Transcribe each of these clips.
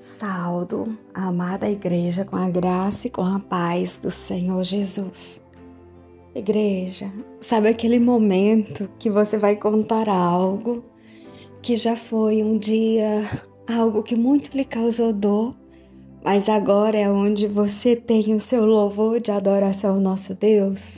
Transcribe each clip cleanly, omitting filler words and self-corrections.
Saldo a amada igreja com a graça e com a paz do Senhor Jesus. Igreja, sabe aquele momento que você vai contar algo que já foi um dia algo que muito lhe causou dor, mas agora é onde você tem o seu louvor de adoração ao nosso Deus?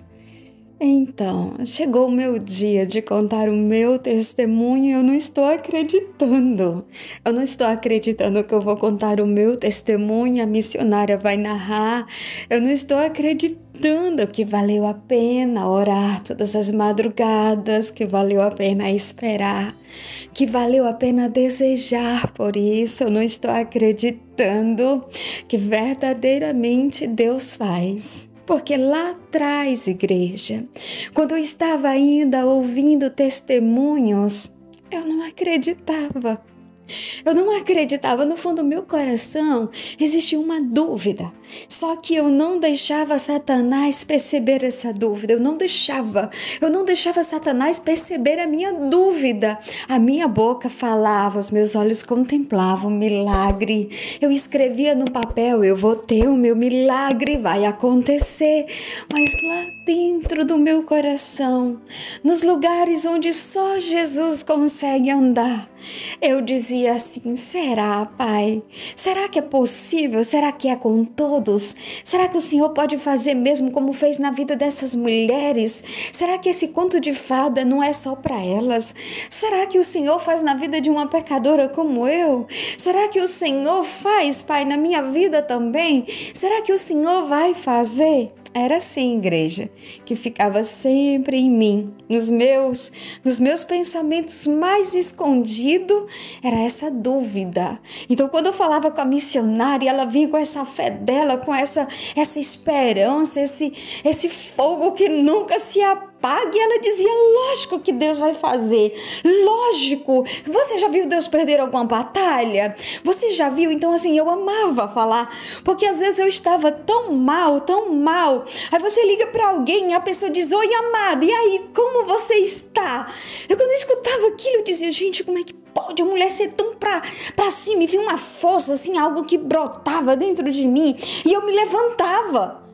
Então, chegou o meu dia de contar o meu testemunho e eu não estou acreditando. Eu não estou acreditando que eu vou contar o meu testemunho, a missionária vai narrar. Eu não estou acreditando que valeu a pena orar todas as madrugadas, que valeu a pena esperar, que valeu a pena desejar por isso. Eu não estou acreditando que verdadeiramente Deus faz. Porque lá atrás, igreja, quando eu estava ainda ouvindo testemunhos, eu não acreditava. Eu não acreditava, no fundo do meu coração existia uma dúvida, só que eu não deixava Satanás perceber essa dúvida, eu não deixava Satanás perceber a minha dúvida. A minha boca falava, os meus olhos contemplavam o milagre, eu escrevia no papel, eu vou ter o meu milagre, vai acontecer, mas lá dentro do meu coração, nos lugares onde só Jesus consegue andar, eu dizia assim: será, Pai? Será que é possível? Será que é com todos? Será que o Senhor pode fazer mesmo como fez na vida dessas mulheres? Será que esse conto de fada não é só para elas? Será que o Senhor faz na vida de uma pecadora como eu? Será que o Senhor faz, Pai, na minha vida também? Será que o Senhor vai fazer? Era assim, igreja, que ficava sempre em mim, nos meus pensamentos mais escondidos, era essa dúvida. Então, quando eu falava com a missionária, ela vinha com essa fé dela, com essa esperança, esse fogo que nunca se apaga. E ela dizia, lógico que Deus vai fazer, lógico. Você já viu Deus perder alguma batalha? Você já viu? Então assim, eu amava falar, porque às vezes eu estava tão mal, aí você liga para alguém e a pessoa diz, oi amada, e aí, como você está? Eu quando eu escutava aquilo, eu dizia, gente, como é que pode a mulher ser tão pra cima? E vinha uma força assim, algo que brotava dentro de mim, e eu me levantava.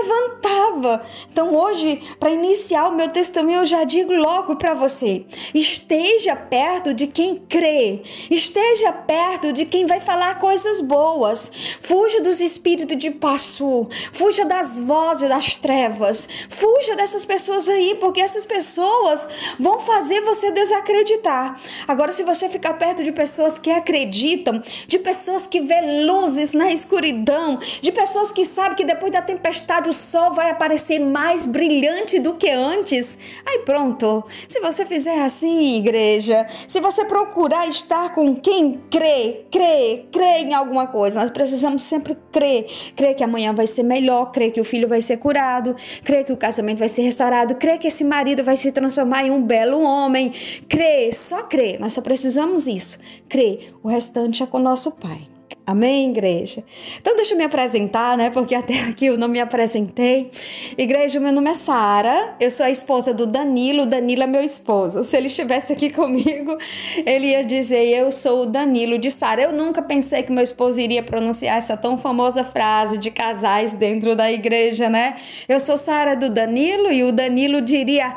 Então hoje, para iniciar o meu testemunho, eu já digo logo para você, esteja perto de quem crê, esteja perto de quem vai falar coisas boas, fuja dos espíritos de passo, fuja das vozes das trevas, fuja dessas pessoas aí, porque essas pessoas vão fazer você desacreditar. Agora, se você ficar perto de pessoas que acreditam, de pessoas que vê luzes na escuridão, de pessoas que sabem que depois da tempestade o sol vai aparecer mais brilhante do que antes. Aí pronto, se você fizer assim, igreja, se você procurar estar com quem crê em alguma coisa, nós precisamos sempre crer que amanhã vai ser melhor, crer que o filho vai ser curado, crer que o casamento vai ser restaurado, crer que esse marido vai se transformar em um belo homem, só crer, nós só precisamos isso, crer, o restante é com nosso Pai. Amém, igreja? Então deixa eu me apresentar, né? Porque até aqui eu não me apresentei. Igreja, meu nome é Sara, eu sou a esposa do Danilo, o Danilo é meu esposo. Se ele estivesse aqui comigo, ele ia dizer, eu sou o Danilo de Sara. Eu nunca pensei que meu esposo iria pronunciar essa tão famosa frase de casais dentro da igreja, né? Eu sou Sara do Danilo, e o Danilo diria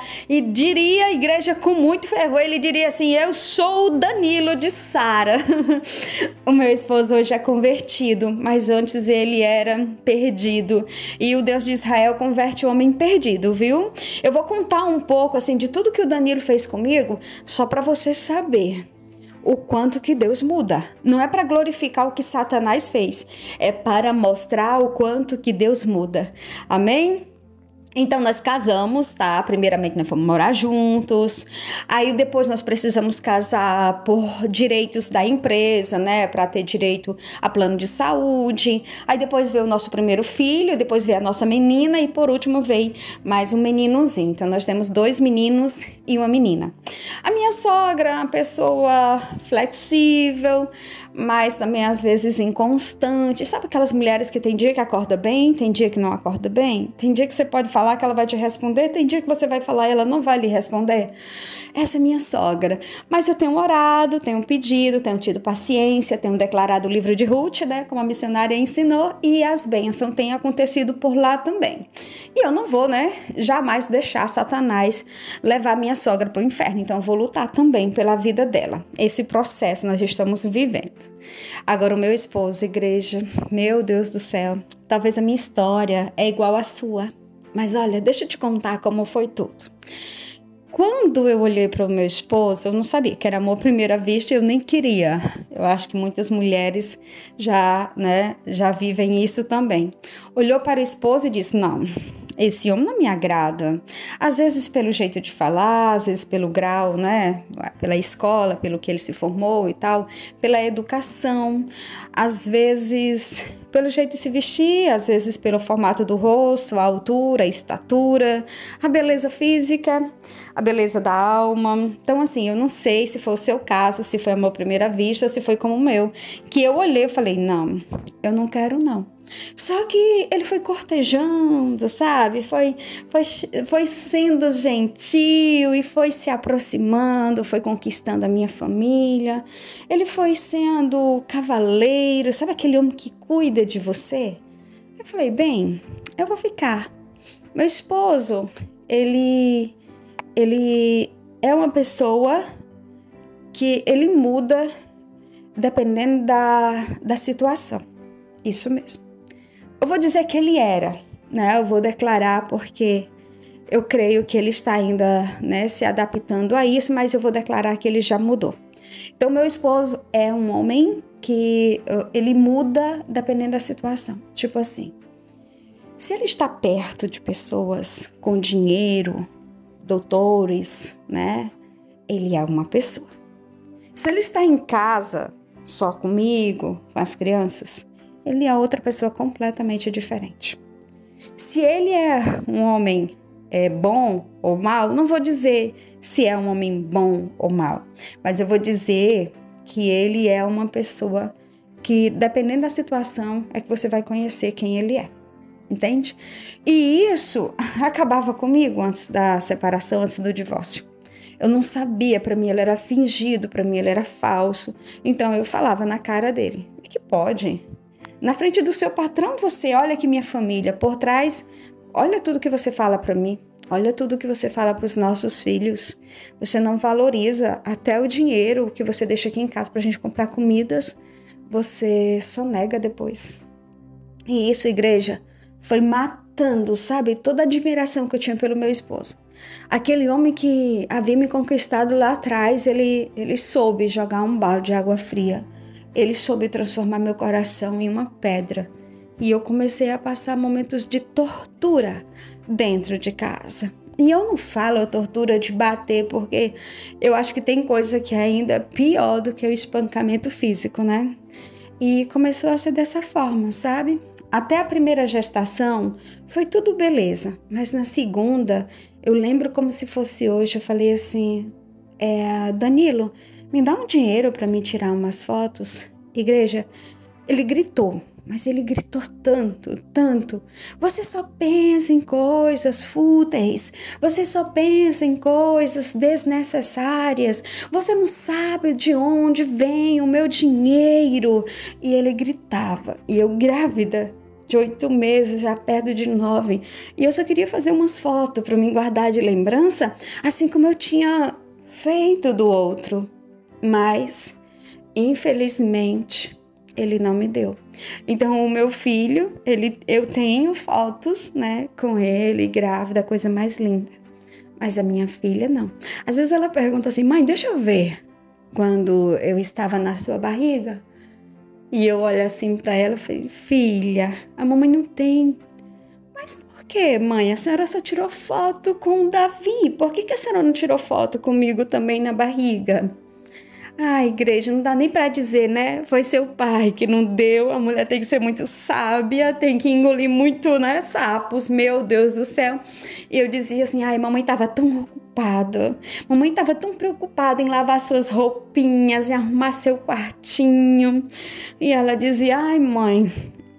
a igreja com muito fervor, ele diria assim, eu sou o Danilo de Sara. O meu esposo hoje é convertido, mas antes ele era perdido, e o Deus de Israel converte o homem perdido, viu? Eu vou contar um pouco assim de tudo que o Danilo fez comigo, só para você saber o quanto que Deus muda. Não é para glorificar o que Satanás fez, é para mostrar o quanto que Deus muda. Amém? Então nós casamos, tá? Primeiramente nós fomos morar juntos, aí depois nós precisamos casar por direitos da empresa, né? Para ter direito a plano de saúde, aí depois veio o nosso primeiro filho, depois veio a nossa menina e por último veio mais um meninozinho. Então nós temos 2 meninos e uma menina. A minha sogra é uma pessoa flexível, mas também às vezes inconstante. Sabe aquelas mulheres que tem dia que acorda bem, tem dia que não acorda bem? Tem dia que você pode falar falar que ela vai te responder, tem dia que você vai falar e ela não vai lhe responder. Essa é minha sogra. Mas eu tenho orado, tenho pedido, tenho tido paciência, tenho declarado o livro de Ruth, né, como a missionária ensinou, e as bênçãos têm acontecido por lá também. E eu não vou, né, jamais deixar Satanás levar minha sogra para o inferno, então eu vou lutar também pela vida dela. Esse processo nós estamos vivendo. Agora o meu esposo, igreja, meu Deus do céu, talvez a minha história é igual à sua, mas olha, deixa eu te contar como foi tudo. Quando eu olhei para o meu esposo, eu não sabia que era amor à primeira vista, eu nem queria. Eu acho que muitas mulheres já vivem isso também. Olhou para o esposo e disse, não, esse homem não me agrada. Às vezes pelo jeito de falar, às vezes pelo grau, né? Pela escola, pelo que ele se formou e tal, pela educação, às vezes pelo jeito de se vestir, às vezes pelo formato do rosto, a altura, a estatura, a beleza física, a beleza da alma. Então, assim, eu não sei se foi o seu caso, se foi amor à primeira vista ou se foi como o meu, que eu olhei e falei, não, eu não quero não. Só que ele foi cortejando, sabe? Foi sendo gentil e foi se aproximando, foi conquistando a minha família. Ele foi sendo cavaleiro, sabe aquele homem que cuida de você? Eu falei, bem, eu vou ficar. Meu esposo, ele é uma pessoa que ele muda dependendo da situação. Isso mesmo. Eu vou dizer que ele era, né? Eu vou declarar porque eu creio que ele está ainda, né, se adaptando a isso, mas eu vou declarar que ele já mudou. Então, meu esposo é um homem que ele muda dependendo da situação. Tipo assim, se ele está perto de pessoas com dinheiro, doutores, né? Ele é uma pessoa. Se ele está em casa, só comigo, com as crianças, ele é outra pessoa completamente diferente. Se ele é um homem bom ou mal, não vou dizer se é um homem bom ou mal, mas eu vou dizer que ele é uma pessoa que, dependendo da situação, é que você vai conhecer quem ele é. Entende? E isso acabava comigo antes da separação, antes do divórcio. Eu não sabia, para mim ele era fingido, para mim ele era falso. Então eu falava na cara dele, é que pode? Na frente do seu patrão, você olha que minha família, por trás, olha tudo que você fala para mim, olha tudo que você fala para os nossos filhos. Você não valoriza até o dinheiro que você deixa aqui em casa para a gente comprar comidas, você só nega depois. E isso, igreja, foi matando, sabe, toda a admiração que eu tinha pelo meu esposo. Aquele homem que havia me conquistado lá atrás, ele soube jogar um balde de água fria. Ele soube transformar meu coração em uma pedra. E eu comecei a passar momentos de tortura dentro de casa. E eu não falo tortura de bater, porque eu acho que tem coisa que é ainda pior do que o espancamento físico, né? E começou a ser dessa forma, sabe? Até a primeira gestação foi tudo beleza, mas na segunda, eu lembro como se fosse hoje, eu falei assim, Danilo, me dá um dinheiro para me tirar umas fotos? Igreja, ele gritou, mas ele gritou tanto, tanto. Você só pensa em coisas fúteis, você só pensa em coisas desnecessárias, você não sabe de onde vem o meu dinheiro. E ele gritava, e eu grávida de 8 meses, já perto de 9, e eu só queria fazer umas fotos para me guardar de lembrança, assim como eu tinha feito do outro, mas infelizmente ele não me deu. Então o meu filho, eu tenho fotos, né, com ele grávida, coisa mais linda, mas a minha filha não. Às vezes ela pergunta assim, mãe, deixa eu ver quando eu estava na sua barriga. E eu olho assim para ela e falei, filha, a mamãe não tem. Mas por que, mãe? A senhora só tirou foto com o Davi. Por que a senhora não tirou foto comigo também na barriga? Ah, igreja, não dá nem para dizer, né? Foi seu pai que não deu. A mulher tem que ser muito sábia, tem que engolir muito, né, sapos. Meu Deus do céu. E eu dizia assim, ai, mamãe estava tão ocupada. Mamãe estava tão preocupada em lavar suas roupinhas, em arrumar seu quartinho. E ela dizia, ai, mãe,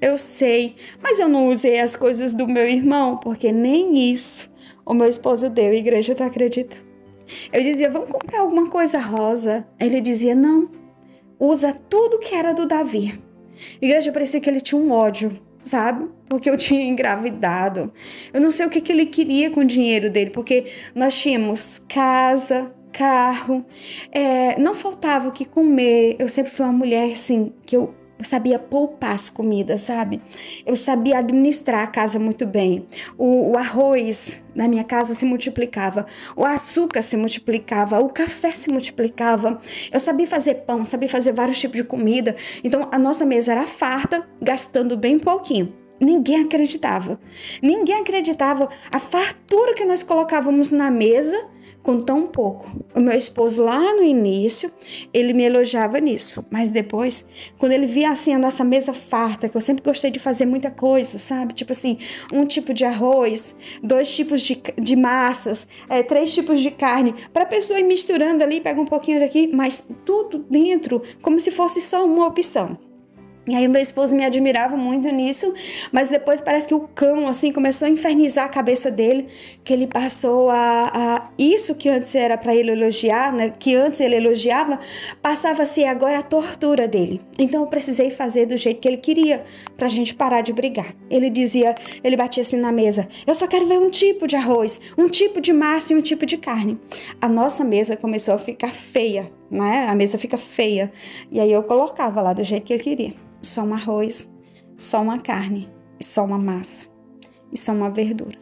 eu sei, mas eu não usei as coisas do meu irmão, porque nem isso o meu esposo deu. Igreja, tu acredita? Eu dizia, vamos comprar alguma coisa rosa. Ele dizia, não, usa tudo que era do Davi. Igreja, parecia que ele tinha um ódio, sabe? Porque eu tinha engravidado. Eu não sei o que ele queria com o dinheiro dele, porque nós tínhamos casa, carro, não faltava o que comer. Eu sempre fui uma mulher, assim, que eu sabia poupar as comidas, sabe? Eu sabia administrar a casa muito bem. O arroz na minha casa se multiplicava, o açúcar se multiplicava, o café se multiplicava. Eu sabia fazer pão, sabia fazer vários tipos de comida. Então, a nossa mesa era farta, gastando bem pouquinho. Ninguém acreditava. Ninguém acreditava a fartura que nós colocávamos na mesa com tão pouco. O meu esposo lá no início, ele me elogiava nisso, mas depois, quando ele via assim a nossa mesa farta, que eu sempre gostei de fazer muita coisa, sabe? Tipo assim, um tipo de arroz, 2 tipos de massas, 3 tipos de carne, para a pessoa ir misturando ali, pega um pouquinho daqui, mas tudo dentro, como se fosse só uma opção. E aí o meu esposo me admirava muito nisso, mas depois parece que o cão assim começou a infernizar a cabeça dele, que ele passou a isso que antes era para ele elogiar, né, que antes ele elogiava, passava a ser agora a tortura dele. Então eu precisei fazer do jeito que ele queria, pra gente parar de brigar. Ele dizia, ele batia assim na mesa, eu só quero ver um tipo de arroz, um tipo de massa e um tipo de carne. A nossa mesa começou a ficar feia, né? A mesa fica feia. E aí eu colocava lá do jeito que ele queria. Só um arroz, só uma carne, e só uma massa, e só uma verdura.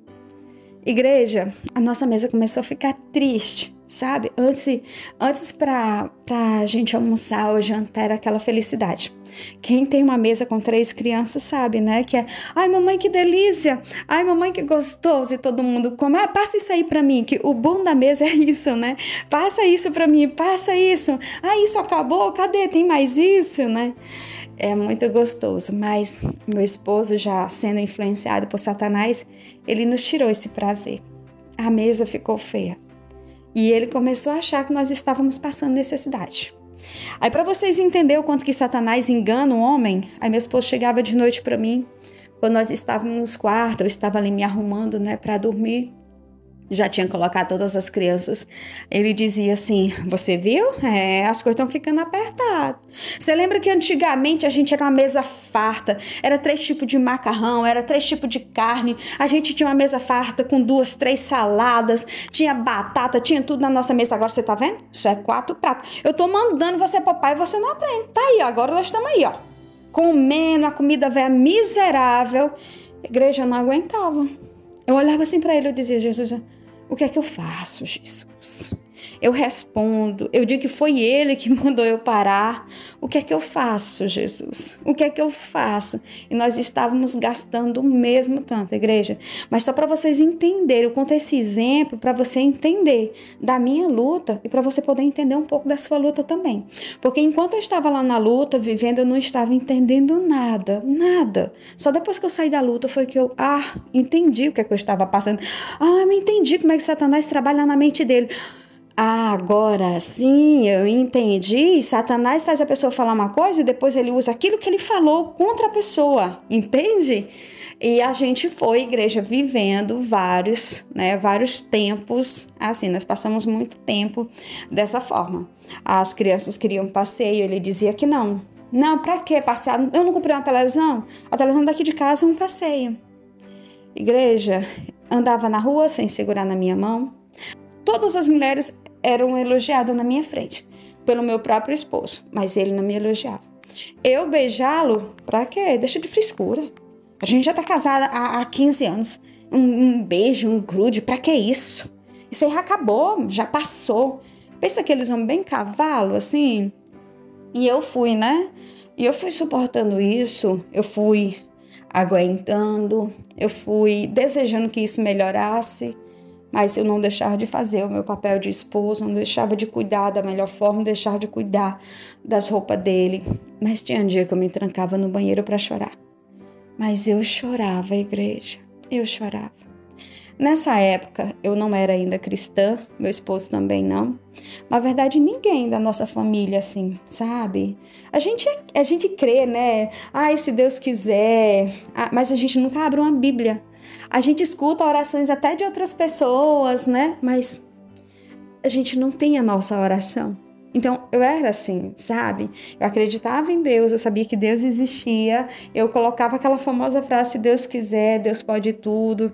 Igreja, a nossa mesa começou a ficar triste, sabe? Antes pra gente almoçar ou jantar era aquela felicidade. Quem tem uma mesa com 3 crianças sabe, né? Que é, ai mamãe que delícia, ai mamãe que gostoso, e todo mundo come, passa isso aí pra mim, que o bom da mesa é isso, né? Passa isso pra mim, passa isso, isso acabou, cadê? Tem mais isso, né? É muito gostoso, mas meu esposo, já sendo influenciado por Satanás, ele nos tirou esse prazer. A mesa ficou feia. E ele começou a achar que nós estávamos passando necessidade. Aí, para vocês entenderem o quanto que Satanás engana o homem, aí meu esposo chegava de noite para mim, quando nós estávamos nos quartos, eu estava ali me arrumando, né, para dormir. Já tinha colocado todas as crianças. Ele dizia assim, você viu? As coisas estão ficando apertadas. Você lembra que antigamente a gente era uma mesa farta, era 3 tipos de macarrão, era 3 tipos de carne, a gente tinha uma mesa farta com 2, 3 saladas, tinha batata, tinha tudo na nossa mesa. Agora você tá vendo? Isso é 4 pratos. Eu tô mandando você pro pai e você não aprende. Tá aí, agora nós estamos aí, ó, comendo a comida velha miserável. A igreja não aguentava. Eu olhava assim para ele, eu dizia, Jesus, o que é que eu faço, Jesus? Eu respondo, eu digo que foi ele que mandou eu parar. O que é que eu faço, Jesus? O que é que eu faço? E nós estávamos gastando o mesmo tanto, igreja. Mas só para vocês entenderem, eu conto esse exemplo para você entender da minha luta e para você poder entender um pouco da sua luta também. Porque enquanto eu estava lá na luta, vivendo, eu não estava entendendo nada. Só depois que eu saí da luta foi que eu, entendi o que é que eu estava passando. Eu entendi como é que Satanás trabalha na mente dele. Agora sim, eu entendi. Satanás faz a pessoa falar uma coisa e depois ele usa aquilo que ele falou contra a pessoa, entende? E a gente foi, igreja, vivendo vários tempos, assim, nós passamos muito tempo dessa forma. As crianças queriam passeio, ele dizia que não. Não, pra que passear? Eu não comprei uma televisão. A televisão daqui de casa é um passeio. Igreja, andava na rua sem segurar na minha mão. Todas as mulheres eram elogiadas na minha frente, pelo meu próprio esposo, mas ele não me elogiava. Eu beijá-lo, pra quê? Deixa de frescura. A gente já tá casada há 15 anos. Um beijo, um grude, pra que isso? Isso aí já acabou, já passou. Pensa que eles vão bem cavalo, assim? E eu fui, né? E eu fui suportando isso, eu fui aguentando, eu fui desejando que isso melhorasse. Mas eu não deixava de fazer o meu papel de esposa, não deixava de cuidar da melhor forma, não deixava de cuidar das roupas dele. Mas tinha um dia que eu me trancava no banheiro para chorar. Mas eu chorava, igreja, eu chorava. Nessa época, eu não era ainda cristã, meu esposo também não. Na verdade, ninguém da nossa família, assim, sabe? A gente crê, né? Ai, se Deus quiser. Mas a gente nunca abre uma Bíblia. A gente escuta orações até de outras pessoas, né? Mas a gente não tem a nossa oração. Então, eu era assim, sabe? Eu acreditava em Deus, eu sabia que Deus existia, eu colocava aquela famosa frase, se Deus quiser, Deus pode tudo,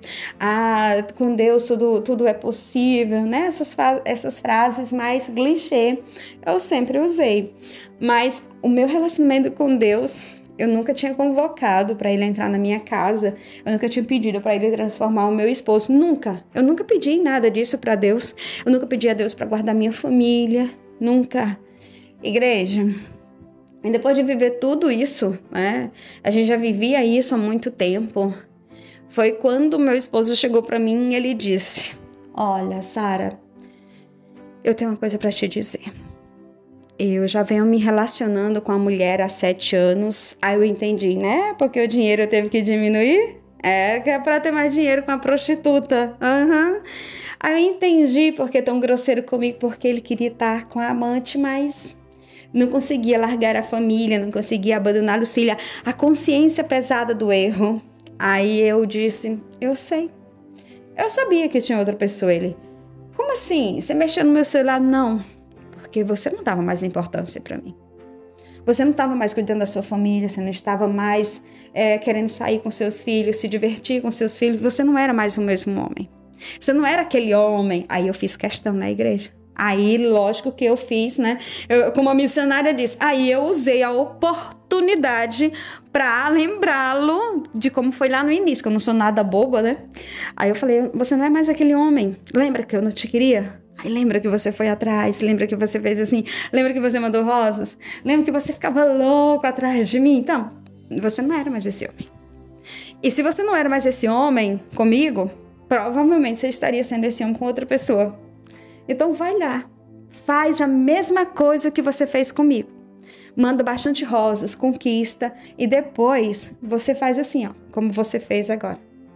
com Deus tudo é possível, né? Essas frases mais clichê, eu sempre usei. Mas o meu relacionamento com Deus, eu nunca tinha convocado para ele entrar na minha casa, eu nunca tinha pedido para ele transformar o meu esposo, nunca. Eu nunca pedi nada disso para Deus, eu nunca pedi a Deus para guardar minha família, nunca. Igreja, e depois de viver tudo isso, né? A gente já vivia isso há muito tempo. Foi quando meu esposo chegou para mim e ele disse: olha, Sara, eu tenho uma coisa para te dizer. Eu já venho me relacionando com a mulher há 7 anos. Aí eu entendi, né? Porque o dinheiro teve que diminuir. Que é pra ter mais dinheiro com a prostituta. Aí eu entendi porque é tão grosseiro comigo, porque ele queria estar com a amante, mas não conseguia largar a família, não conseguia abandonar os filhos. A consciência pesada do erro. Aí eu disse, eu sei. Eu sabia que tinha outra pessoa. Ele, como assim? Você mexeu no meu celular? Não, porque você não dava mais importância pra mim. Você não estava mais cuidando da sua família, você não estava mais querendo sair com seus filhos, se divertir com seus filhos, você não era mais o mesmo homem. Você não era aquele homem. Aí eu fiz questão na igreja. Aí, lógico que eu fiz, né? Como a missionária disse, aí eu usei a oportunidade para lembrá-lo de como foi lá no início, que eu não sou nada boba, né? Aí eu falei, você não é mais aquele homem. Lembra que eu não te queria? Aí lembra que você foi atrás, lembra que você fez assim, lembra que você mandou rosas, lembra que você ficava louco atrás de mim? Então, você não era mais esse homem. E se você não era mais esse homem comigo, provavelmente você estaria sendo esse homem com outra pessoa. Então vai lá, faz a mesma coisa que você fez comigo. Manda bastante rosas, conquista e depois você faz assim, ó, como você fez agora.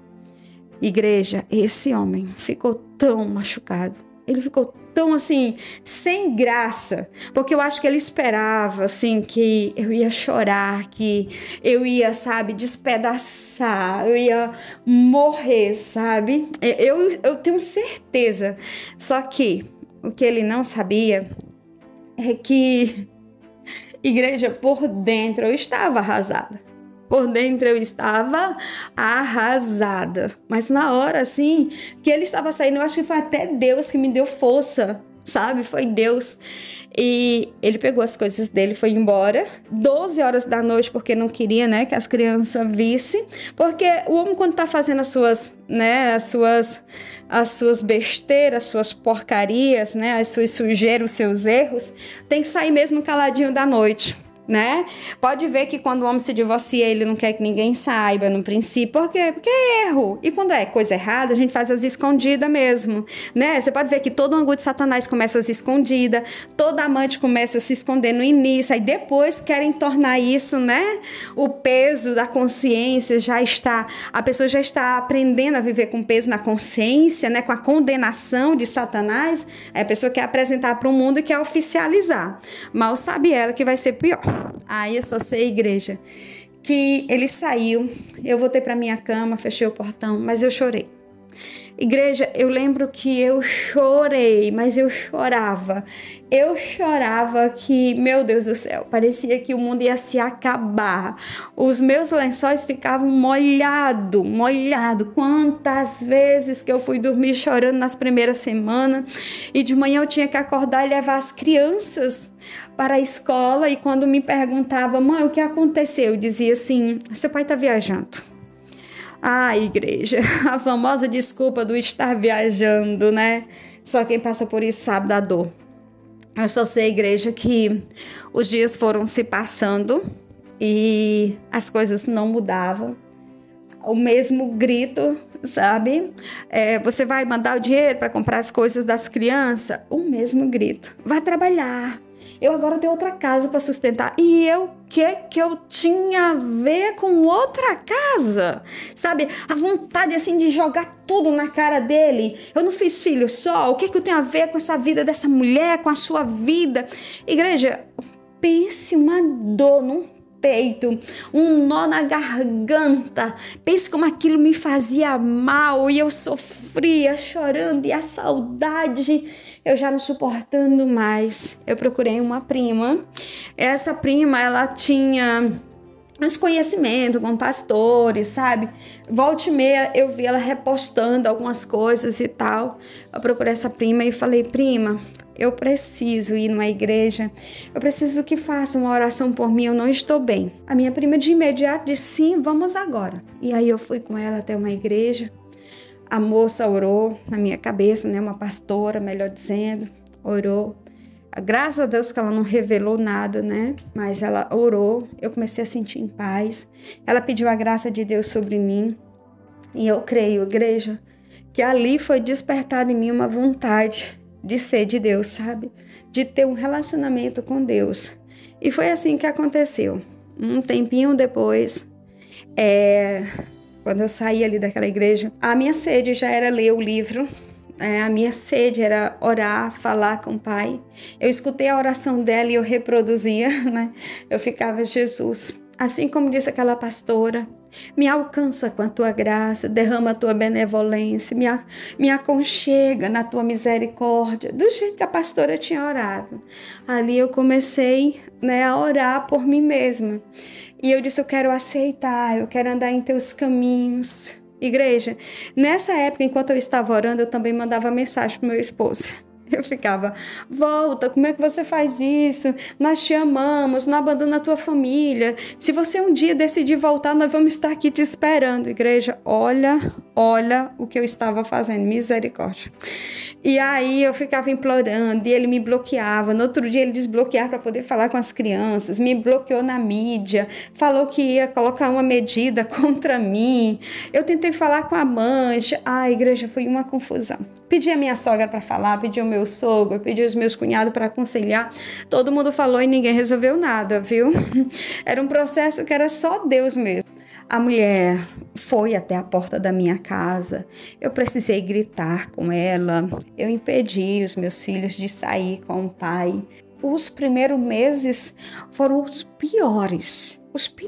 Igreja, esse homem ficou tão machucado. Ele ficou tão, assim, sem graça, porque eu acho que ele esperava, assim, que eu ia chorar, que eu ia, sabe, despedaçar, eu ia morrer, sabe? Eu tenho certeza. Só que o que ele não sabia é que, igreja, por dentro eu estava arrasada. Por dentro eu estava arrasada. Mas na hora, assim, que ele estava saindo, eu acho que foi até Deus que me deu força, sabe? Foi Deus. E ele pegou as coisas dele e foi embora. 12 horas da noite, porque não queria, né, que as crianças vissem. Porque o homem, quando tá fazendo as suas besteiras, as suas porcarias, né, as suas sujeiras, os seus erros, tem que sair mesmo caladinho da noite. Né? Pode ver que quando o homem se divorcia, ele não quer que ninguém saiba no princípio. Por quê? Porque é erro. E quando é coisa errada, a gente faz as escondidas mesmo, né? Você pode ver que todo ângulo de Satanás começa as escondidas, toda amante começa a se esconder no início, aí depois querem tornar isso, né? O peso da consciência a pessoa já está aprendendo a viver com peso na consciência, né? Com a condenação de Satanás, aí a pessoa quer apresentar para o mundo e quer oficializar. Mal sabe ela que vai ser pior. Aí eu só sei, igreja, que ele saiu, eu voltei para minha cama, fechei o portão, mas eu chorei. Igreja, eu lembro que eu chorei, mas eu chorava. Eu chorava que, meu Deus do céu, parecia que o mundo ia se acabar. Os meus lençóis ficavam molhado. Quantas vezes que eu fui dormir chorando nas primeiras semanas e de manhã eu tinha que acordar e levar as crianças para a escola e quando me perguntava, mãe, o que aconteceu? Eu dizia assim, seu pai está viajando. Igreja, a famosa desculpa do estar viajando, né? Só quem passa por isso sabe da dor. Eu só sei, igreja, que os dias foram se passando e as coisas não mudavam. O mesmo grito, sabe? Você vai mandar o dinheiro para comprar as coisas das crianças? O mesmo grito. Vai trabalhar. Eu agora tenho outra casa para sustentar. E eu que eu tinha a ver com outra casa? Sabe, a vontade assim de jogar tudo na cara dele. Eu não fiz filho só, o que eu tenho a ver com essa vida dessa mulher, com a sua vida? Igreja, pense uma dor num peito, um nó na garganta. Pense como aquilo me fazia mal e eu sofria chorando, e a saudade, eu já não suportando mais. Eu procurei uma prima. Essa prima, ela tinha uns conhecimentos com pastores, sabe? Volta e meia eu vi ela repostando algumas coisas e tal. Eu procurei essa prima e falei: prima, eu preciso ir numa igreja, eu preciso que faça uma oração por mim, eu não estou bem. A minha prima de imediato disse: sim, vamos agora. E aí eu fui com ela até uma igreja, a moça orou na minha cabeça, né? Uma pastora, melhor dizendo, orou. Graças a Deus que ela não revelou nada, né? Mas ela orou, eu comecei a sentir em paz. Ela pediu a graça de Deus sobre mim. E eu creio, igreja, que ali foi despertada em mim uma vontade de ser de Deus, sabe? De ter um relacionamento com Deus. E foi assim que aconteceu. Um tempinho depois, quando eu saí ali daquela igreja, a minha sede já era ler o livro. A minha sede era orar, falar com o Pai. Eu escutei a oração dela e eu reproduzia, né? Eu ficava: Jesus, assim como disse aquela pastora, me alcança com a tua graça, derrama a tua benevolência, me aconchega na tua misericórdia, do jeito que a pastora tinha orado. Ali eu comecei, né, a orar por mim mesma. E eu disse: eu quero aceitar, eu quero andar em teus caminhos. Igreja, nessa época, enquanto eu estava orando, eu também mandava mensagem para o meu esposo. Eu ficava: volta, como é que você faz isso? Nós te amamos, não abandona a tua família. Se você um dia decidir voltar, nós vamos estar aqui te esperando. Igreja, olha o que eu estava fazendo, misericórdia. E aí eu ficava implorando e ele me bloqueava. No outro dia ele desbloqueava para poder falar com as crianças, me bloqueou na mídia, falou que ia colocar uma medida contra mim. Eu tentei falar com a mãe. Igreja, foi uma confusão. Pedi a minha sogra para falar, pedi o meu sogro, pedi os meus cunhados para aconselhar. Todo mundo falou e ninguém resolveu nada, viu? Era um processo que era só Deus mesmo. A mulher foi até a porta da minha casa. Eu precisei gritar com ela. Eu impedi os meus filhos de sair com o pai. Os primeiros meses foram os piores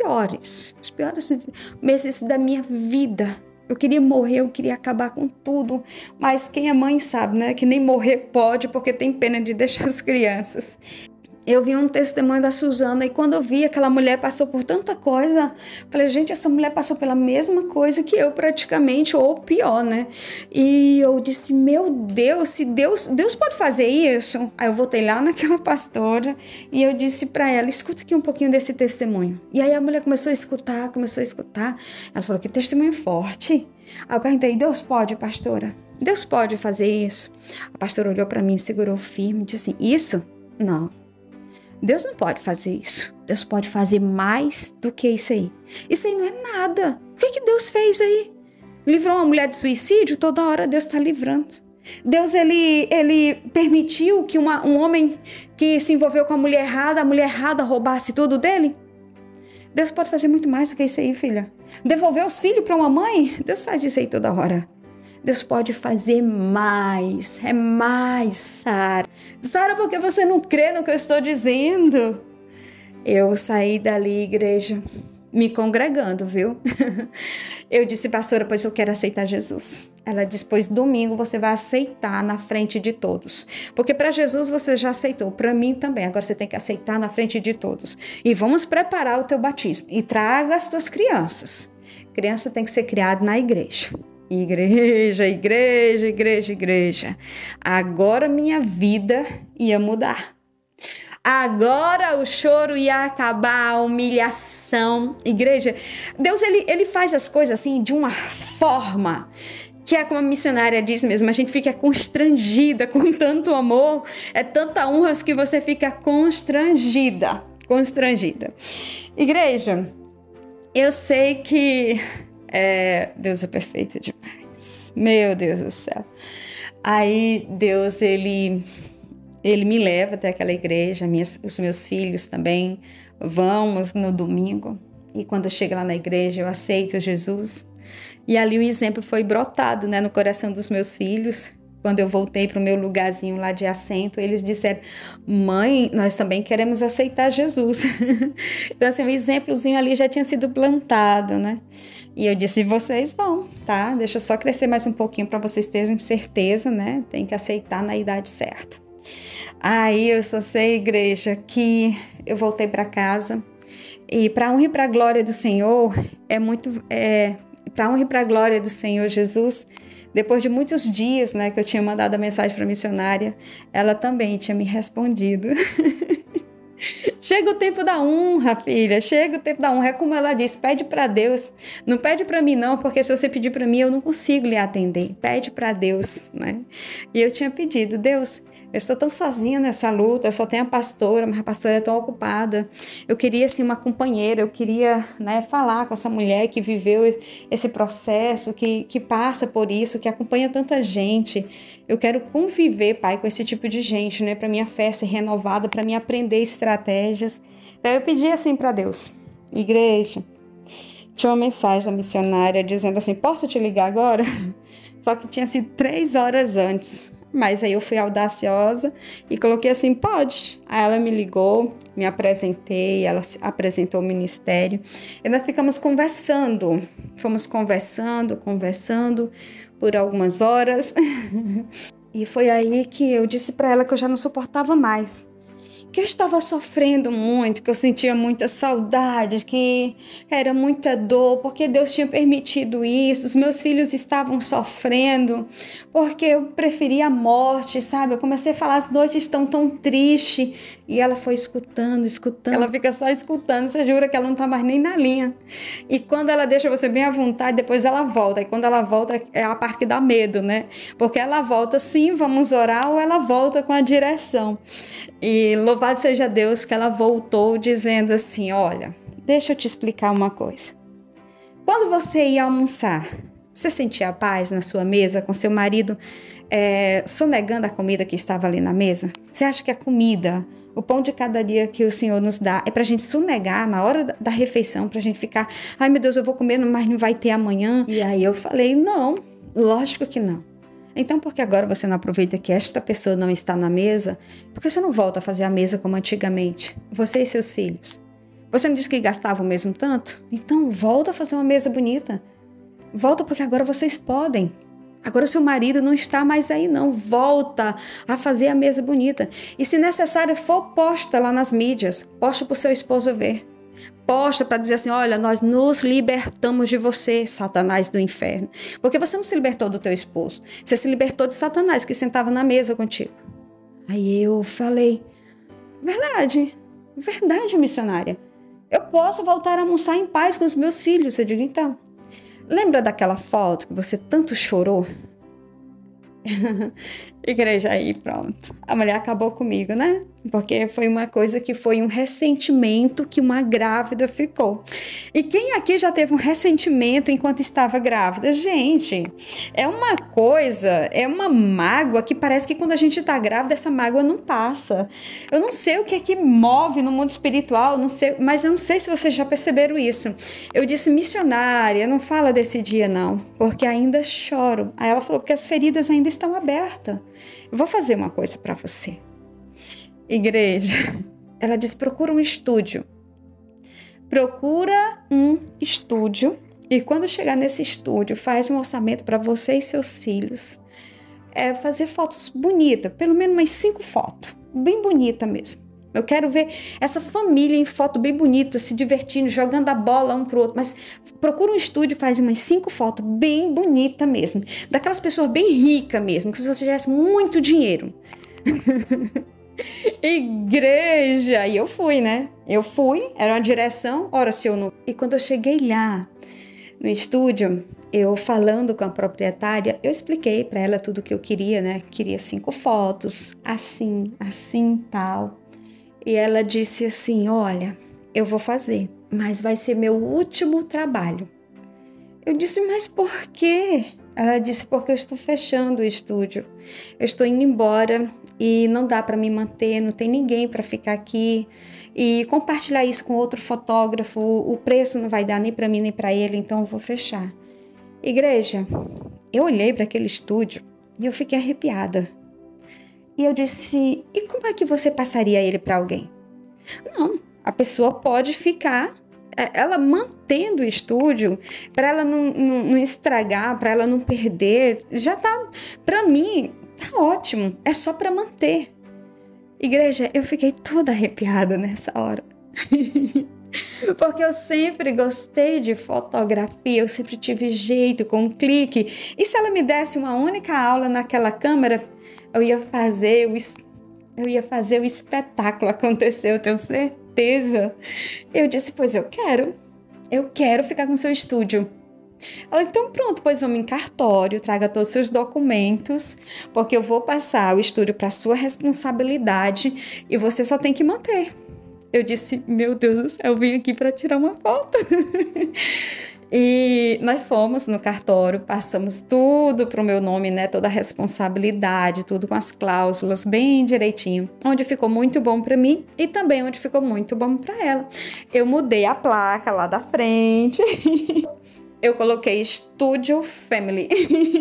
meses da minha vida. Eu queria morrer, eu queria acabar com tudo, mas quem é mãe sabe, né? Que nem morrer pode, porque tem pena de deixar as crianças. Eu vi um testemunho da Suzana e quando eu vi aquela mulher passou por tanta coisa, falei: gente, essa mulher passou pela mesma coisa que eu praticamente, ou pior, né? E eu disse: meu Deus, se Deus pode fazer isso? Aí eu voltei lá naquela pastora e eu disse para ela: escuta aqui um pouquinho desse testemunho. E aí a mulher começou a escutar. Ela falou: que testemunho forte. Aí eu perguntei: Deus pode, pastora? Deus pode fazer isso? A pastora olhou para mim, segurou firme e disse assim: isso? Não. Deus não pode fazer isso. Deus pode fazer mais do que isso aí. Isso aí não é nada. O que Deus fez aí? Livrou uma mulher de suicídio? Toda hora Deus está livrando. Deus, ele permitiu que um homem que se envolveu com a mulher errada roubasse tudo dele? Deus pode fazer muito mais do que isso aí, filha. Devolver os filhos para uma mãe? Deus faz isso aí toda hora. Deus pode fazer mais, é mais, Sara. Sara, por que você não crê no que eu estou dizendo? Eu saí dali, igreja, me congregando, viu? Eu disse: pastora, pois eu quero aceitar Jesus. Ela disse: pois domingo você vai aceitar na frente de todos. Porque para Jesus você já aceitou, para mim também. Agora você tem que aceitar na frente de todos. E vamos preparar o teu batismo. E traga as tuas crianças. Criança tem que ser criada na igreja. Igreja. Agora minha vida ia mudar. Agora o choro ia acabar, a humilhação. Igreja, Deus ele faz as coisas assim de uma forma que é como a missionária diz mesmo, a gente fica constrangida com tanto amor, é tanta honra que você fica constrangida. Igreja, eu sei que Deus é perfeito demais. Meu Deus do céu. Aí Deus, ele me leva até aquela igreja, os meus filhos também vamos no domingo. E quando chega lá na igreja, eu aceito Jesus. E ali o exemplo foi brotado, né, no coração dos meus filhos. Quando eu voltei para o meu lugarzinho lá de assento, eles disseram: mãe, nós também queremos aceitar Jesus. Então, assim, o exemplozinho ali já tinha sido plantado, né? E eu disse: vocês vão, tá? Deixa eu só crescer mais um pouquinho para vocês terem certeza, né? Tem que aceitar na idade certa. Aí eu só sei, igreja, que eu voltei para casa. E para a honra e para a glória do Senhor, para a honra e para a glória do Senhor Jesus, depois de muitos dias, né, que eu tinha mandado a mensagem para a missionária, ela também tinha me respondido. Chega o tempo da honra, filha, chega o tempo da honra. É como ela disse, pede para Deus. Não pede para mim não, porque se você pedir para mim, eu não consigo lhe atender. Pede para Deus, né? E eu tinha pedido: Deus, eu estou tão sozinha nessa luta, eu só tenho a pastora, mas a pastora é tão ocupada. Eu queria, assim, uma companheira, eu queria, né, falar com essa mulher que viveu esse processo, que passa por isso, que acompanha tanta gente. Eu quero conviver, Pai, com esse tipo de gente, né, para minha fé ser renovada, para mim aprender estratégias. Então eu pedi assim para Deus: igreja, tinha uma mensagem da missionária dizendo assim: posso te ligar agora? Só que tinha sido 3 horas antes. Mas aí eu fui audaciosa e coloquei assim: pode. Aí ela me ligou, me apresentei, ela apresentou o ministério. E nós ficamos conversando. Fomos conversando por algumas horas. E foi aí que eu disse para ela que eu já não suportava mais. Que eu estava sofrendo muito, que eu sentia muita saudade, que era muita dor, porque Deus tinha permitido isso, os meus filhos estavam sofrendo, porque eu preferia a morte, sabe? Eu comecei a falar: as noites estão tão tristes, e ela foi escutando. Ela fica só escutando, você jura que ela não está mais nem na linha. E quando ela deixa você bem à vontade, depois ela volta, e quando ela volta é a parte que dá medo, né? Porque ela volta: sim, vamos orar, ou ela volta com a direção. E louvado seja Deus que ela voltou dizendo assim: olha, deixa eu te explicar uma coisa. Quando você ia almoçar, você sentia paz na sua mesa com seu marido sonegando a comida que estava ali na mesa? Você acha que a comida, o pão de cada dia que o Senhor nos dá, é para a gente sonegar na hora da refeição, para a gente ficar: ai meu Deus, eu vou comer, mas não vai ter amanhã? E aí eu falei: não, lógico que não. Então, por que agora você não aproveita que esta pessoa não está na mesa? Por que você não volta a fazer a mesa como antigamente? Você e seus filhos. Você não disse que gastava o mesmo tanto? Então, volta a fazer uma mesa bonita. Volta, porque agora vocês podem. Agora seu marido não está mais aí, não. Volta a fazer a mesa bonita. E se necessário for, posta lá nas mídias. Posta para o seu esposo ver. Posta para dizer assim: olha, nós nos libertamos de você, Satanás do inferno. Porque você não se libertou do teu esposo. Você se libertou de Satanás, que sentava na mesa contigo. Aí eu falei: verdade, missionária. Eu posso voltar a almoçar em paz com os meus filhos. Eu digo: então, lembra daquela foto que você tanto chorou? Igreja, aí pronto. A mulher acabou comigo, né? Porque foi uma coisa que foi um ressentimento que uma grávida ficou. E quem aqui já teve um ressentimento enquanto estava grávida? Gente, é uma coisa, é uma mágoa que parece que quando a gente está grávida, essa mágoa não passa. Eu não sei o que é que move no mundo espiritual, não sei, mas eu não sei se vocês já perceberam isso. Eu disse: missionária, não fala desse dia não, porque ainda choro. Aí ela falou: porque as feridas ainda estão abertas. Eu vou fazer uma coisa para você. Igreja, ela disse: procura um estúdio. Procura um estúdio e quando chegar nesse estúdio, faz um orçamento para você e seus filhos. Fazer fotos bonitas, pelo menos umas 5 fotos, bem bonita mesmo. Eu quero ver essa família em foto bem bonita, se divertindo, jogando a bola um pro outro. Mas procura um estúdio e faz umas 5 fotos bem bonita mesmo. Daquelas pessoas bem ricas mesmo, que se você tivesse muito dinheiro. Igreja! E eu fui, né? Era uma direção, ora se eu não... E quando eu cheguei lá no estúdio, eu falando com a proprietária, eu expliquei para ela tudo o que eu queria, né? Queria 5 fotos, assim, tal. E ela disse assim: olha, eu vou fazer, mas vai ser meu último trabalho. Eu disse: mas por quê? Ela disse, porque eu estou fechando o estúdio. Eu estou indo embora e não dá para me manter, não tem ninguém para ficar aqui. E compartilhar isso com outro fotógrafo, o preço não vai dar nem para mim nem para ele, então eu vou fechar. Igreja, eu olhei para aquele estúdio e eu fiquei arrepiada. E eu disse, e como é que você passaria ele para alguém? Não, a pessoa pode ficar, ela mantendo o estúdio, para ela não estragar, para ela não perder, já tá, para mim, tá ótimo, é só para manter. Igreja, eu fiquei toda arrepiada nessa hora. Porque eu sempre gostei de fotografia, eu sempre tive jeito com um clique. E se ela me desse uma única aula naquela câmera, eu ia fazer o espetáculo acontecer, eu tenho certeza. Eu disse, pois eu quero ficar com seu estúdio. Ela, então pronto, pois vamos em cartório, traga todos os seus documentos, porque eu vou passar o estúdio para sua responsabilidade e você só tem que manter. Eu disse, meu Deus do céu, eu vim aqui para tirar uma foto. E nós fomos no cartório, passamos tudo para o meu nome, né? Toda a responsabilidade, tudo com as cláusulas bem direitinho. Onde ficou muito bom para mim e também onde ficou muito bom para ela. Eu mudei a placa lá da frente. Eu coloquei Studio Family.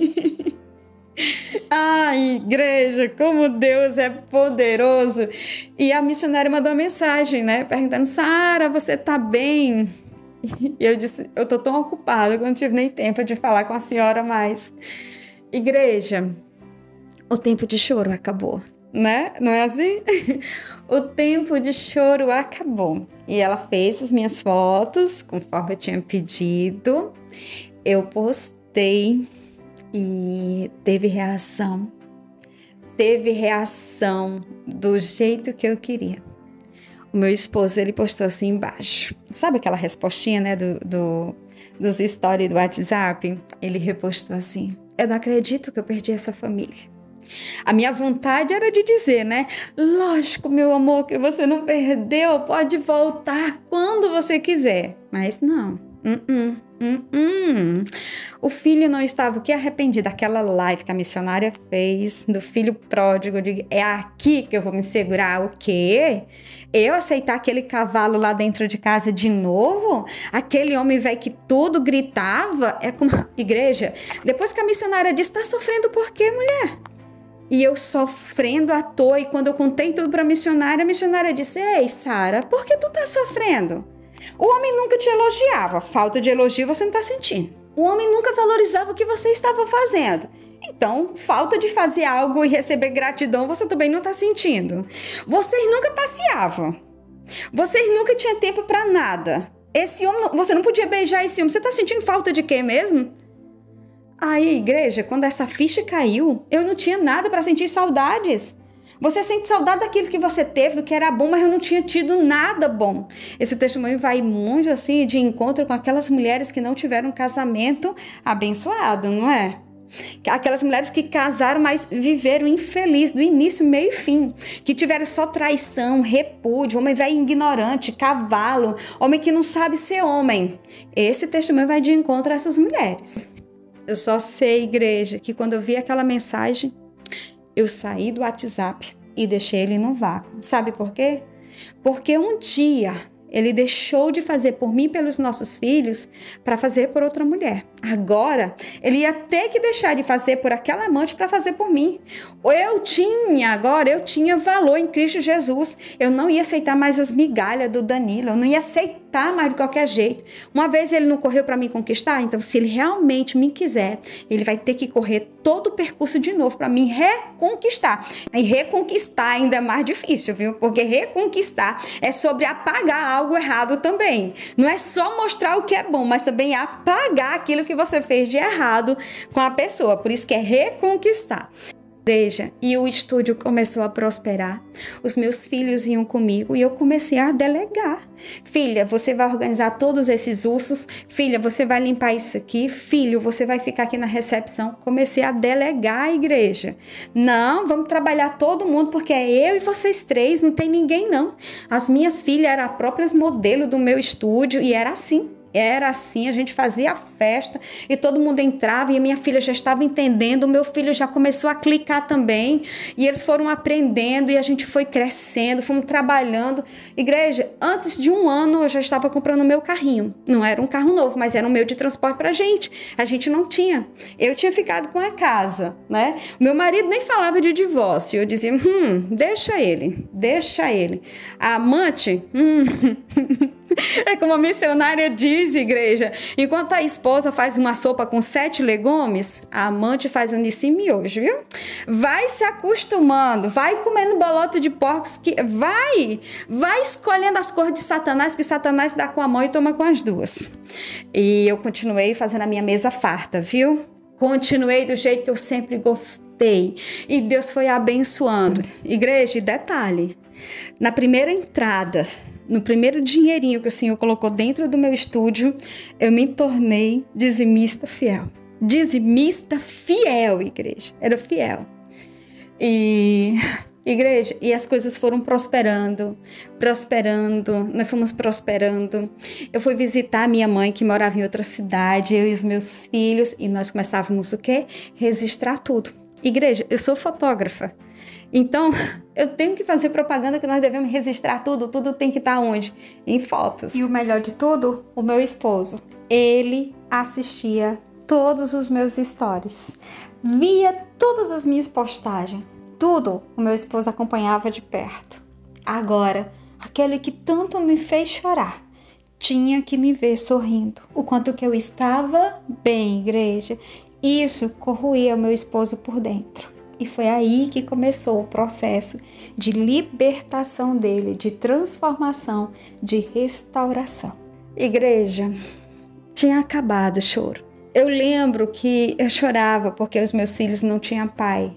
Ai, igreja, como Deus é poderoso. E a missionária mandou uma mensagem, né? Perguntando, Sara, você tá bem? E eu disse, eu tô tão ocupada que eu não tive nem tempo de falar com a senhora mais. Igreja, o tempo de choro acabou, né? Não é assim? O tempo de choro acabou. E ela fez as minhas fotos, conforme eu tinha pedido. Eu postei e teve reação. Teve reação do jeito que eu queria. O meu esposo, ele postou assim embaixo. Sabe aquela respostinha, né, dos stories do WhatsApp? Ele repostou assim, eu não acredito que eu perdi essa família. A minha vontade era de dizer, né? Lógico, meu amor, que você não perdeu, pode voltar quando você quiser. Mas não. O filho não estava aqui arrependido. Aquela live que a missionária fez do filho pródigo, é aqui que eu vou me segurar. O quê? Eu aceitar aquele cavalo lá dentro de casa de novo? Aquele homem velho que tudo gritava? É como igreja. Depois que a missionária disse, tá sofrendo por quê, mulher? E eu sofrendo à toa. E quando eu contei tudo para a missionária disse, ei, Sara, por que tu tá sofrendo? O homem nunca te elogiava. Falta de elogio você não está sentindo. O homem nunca valorizava o que você estava fazendo. Então, falta de fazer algo e receber gratidão você também não está sentindo. Vocês nunca passeavam. Vocês nunca tinham tempo para nada. Esse homem, você não podia beijar esse homem. Você está sentindo falta de quê mesmo? Aí, igreja, quando essa ficha caiu, eu não tinha nada para sentir saudades. Você sente saudade daquilo que você teve, do que era bom, mas eu não tinha tido nada bom. Esse testemunho vai muito assim de encontro com aquelas mulheres que não tiveram um casamento abençoado, não é? Aquelas mulheres que casaram, mas viveram infeliz do início, meio e fim. Que tiveram só traição, repúdio, homem velho ignorante, cavalo, homem que não sabe ser homem. Esse testemunho vai de encontro a essas mulheres. Eu só sei, igreja, que quando eu vi aquela mensagem, eu saí do WhatsApp e deixei ele no vácuo. Sabe por quê? Porque um dia ele deixou de fazer por mim e pelos nossos filhos para fazer por outra mulher. Agora, ele ia ter que deixar de fazer por aquela amante para fazer por mim. Eu tinha valor em Cristo Jesus. Eu não ia aceitar mais as migalhas do Danilo. Eu não ia aceitar mais de qualquer jeito. Uma vez ele não correu para me conquistar, então se ele realmente me quiser, ele vai ter que correr todo o percurso de novo para me reconquistar. E reconquistar ainda é mais difícil, viu? Porque reconquistar é sobre apagar algo errado também. Não é só mostrar o que é bom, mas também apagar aquilo que você fez de errado com a pessoa. Por isso que é reconquistar. Igreja, e o estúdio começou a prosperar. Os meus filhos iam comigo e eu comecei a delegar. Filha, você vai organizar todos esses ursos. Filha, você vai limpar isso aqui. Filho, você vai ficar aqui na recepção. Comecei a delegar a igreja. Não, vamos trabalhar todo mundo porque é eu e vocês três, não tem ninguém não. As minhas filhas eram as próprias modelos do meu estúdio e era assim. era assim, a gente fazia festa e todo mundo entrava e a minha filha já estava entendendo, o meu filho já começou a clicar também e eles foram aprendendo e a gente foi crescendo, fomos trabalhando. Igreja, antes de 1 ano eu já estava comprando o meu carrinho. Não era um carro novo, mas era um meio de transporte pra gente. A gente não tinha. Eu tinha ficado com a casa, né? O meu marido nem falava de divórcio. Eu dizia, deixa ele. A amante, é como a missionária diz, igreja, enquanto a esposa faz uma sopa com 7 legumes, a amante faz um nisso e miojo, viu? Vai se acostumando, vai comendo bolota de porcos, vai escolhendo as cores de Satanás, que Satanás dá com a mão e toma com as duas. E eu continuei fazendo a minha mesa farta, viu? Continuei do jeito que eu sempre gostei. E Deus foi abençoando. Igreja, e detalhe, na primeira entrada, no primeiro dinheirinho que o Senhor colocou dentro do meu estúdio, eu me tornei dizimista fiel. Dizimista fiel, igreja. Era fiel. Igreja, e as coisas foram prosperando, nós fomos prosperando. Eu fui visitar a minha mãe, que morava em outra cidade, eu e os meus filhos, e nós começávamos o quê? Registrar tudo. Igreja, eu sou fotógrafa, então eu tenho que fazer propaganda que nós devemos registrar tudo tem que estar onde? Em fotos. E o melhor de tudo, o meu esposo, ele assistia todos os meus stories, via todas as minhas postagens. Tudo o meu esposo acompanhava de perto. Agora, aquele que tanto me fez chorar, tinha que me ver sorrindo. O quanto que eu estava bem, igreja. Isso corroía o meu esposo por dentro. E foi aí que começou o processo de libertação dele, de transformação, de restauração. Igreja, tinha acabado o choro. Eu lembro que eu chorava porque os meus filhos não tinham pai.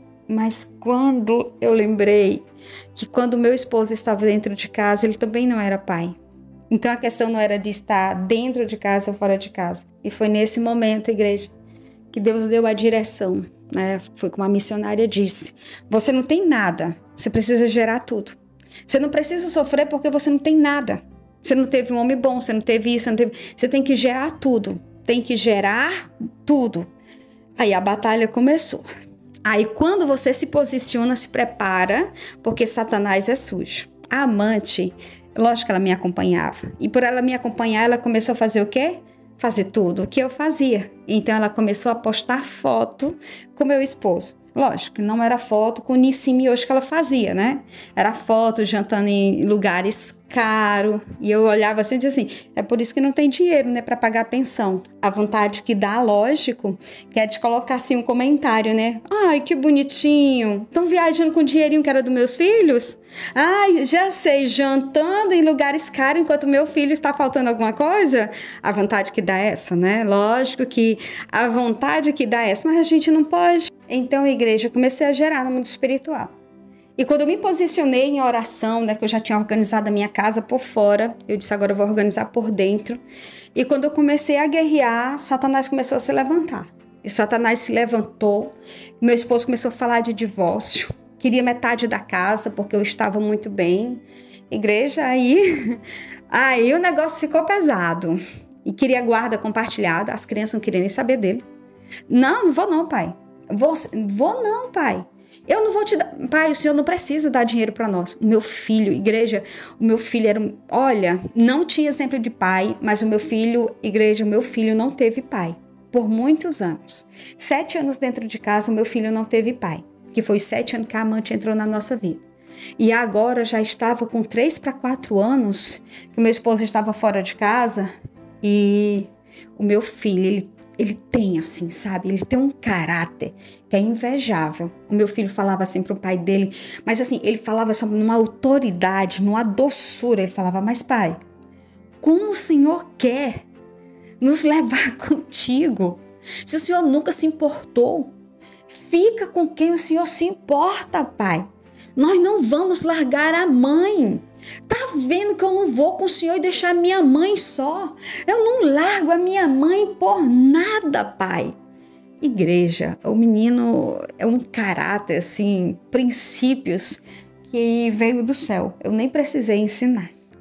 Mas quando eu lembrei que quando meu esposo estava dentro de casa, ele também não era pai. Então a questão não era de estar dentro de casa ou fora de casa. E foi nesse momento, igreja, que Deus deu a direção, né? Foi como a missionária disse. Você não tem nada, você precisa gerar tudo. Você não precisa sofrer porque você não tem nada. Você não teve um homem bom, você não teve isso, você tem que gerar tudo. Tem que gerar tudo. Aí a batalha começou. Aí quando você se posiciona, se prepara, porque Satanás é sujo. A amante, lógico que ela me acompanhava. E por ela me acompanhar, ela começou a fazer o quê? Fazer tudo o que eu fazia. Então ela começou a postar foto com meu esposo. Lógico, não era foto com o Nissim hoje que ela fazia, né? Era foto jantando em lugares caros. E eu olhava assim e dizia assim, é por isso que não tem dinheiro, né? Para pagar a pensão. A vontade que dá, lógico, que é de colocar assim um comentário, né? Ai, que bonitinho. Estão viajando com o dinheirinho que era dos meus filhos? Ai, já sei, jantando em lugares caros enquanto meu filho está faltando alguma coisa? A vontade que dá essa, né? Lógico que a vontade que dá essa, mas a gente não pode. Então, igreja, eu comecei a gerar no mundo espiritual. E quando eu me posicionei em oração, né, que eu já tinha organizado a minha casa por fora, eu disse, agora eu vou organizar por dentro. E quando eu comecei a guerrear, Satanás começou a se levantar. E Satanás se levantou, meu esposo começou a falar de divórcio, queria metade da casa, porque eu estava muito bem. Igreja, aí o negócio ficou pesado. E queria guarda compartilhada, as crianças não queriam nem saber dele. Não vou não, pai. Vou não, pai. Eu não vou te dar. Pai, o senhor não precisa dar dinheiro para nós. O meu filho, igreja, o meu filho era. Olha, não tinha exemplo de pai, mas o meu filho, igreja, o meu filho não teve pai. Por muitos anos. 7 anos dentro de casa, o meu filho não teve pai. Que foi 7 anos que a amante entrou na nossa vida. E agora já estava com 3 para 4 anos que o meu esposo estava fora de casa. E o meu filho, ele tem assim, sabe? Ele tem um caráter que é invejável. O meu filho falava assim pro pai dele, mas assim, ele falava assim, numa autoridade, numa doçura. Ele falava, mas pai, como o senhor quer nos levar contigo? Se o senhor nunca se importou, fica com quem o senhor se importa, pai. Nós não vamos largar a mãe. Tá vendo que eu não vou com o senhor e deixar a minha mãe só? Eu não largo a minha mãe por nada, pai. Igreja, o menino é um caráter, assim, princípios que veio do céu. Eu nem precisei ensinar.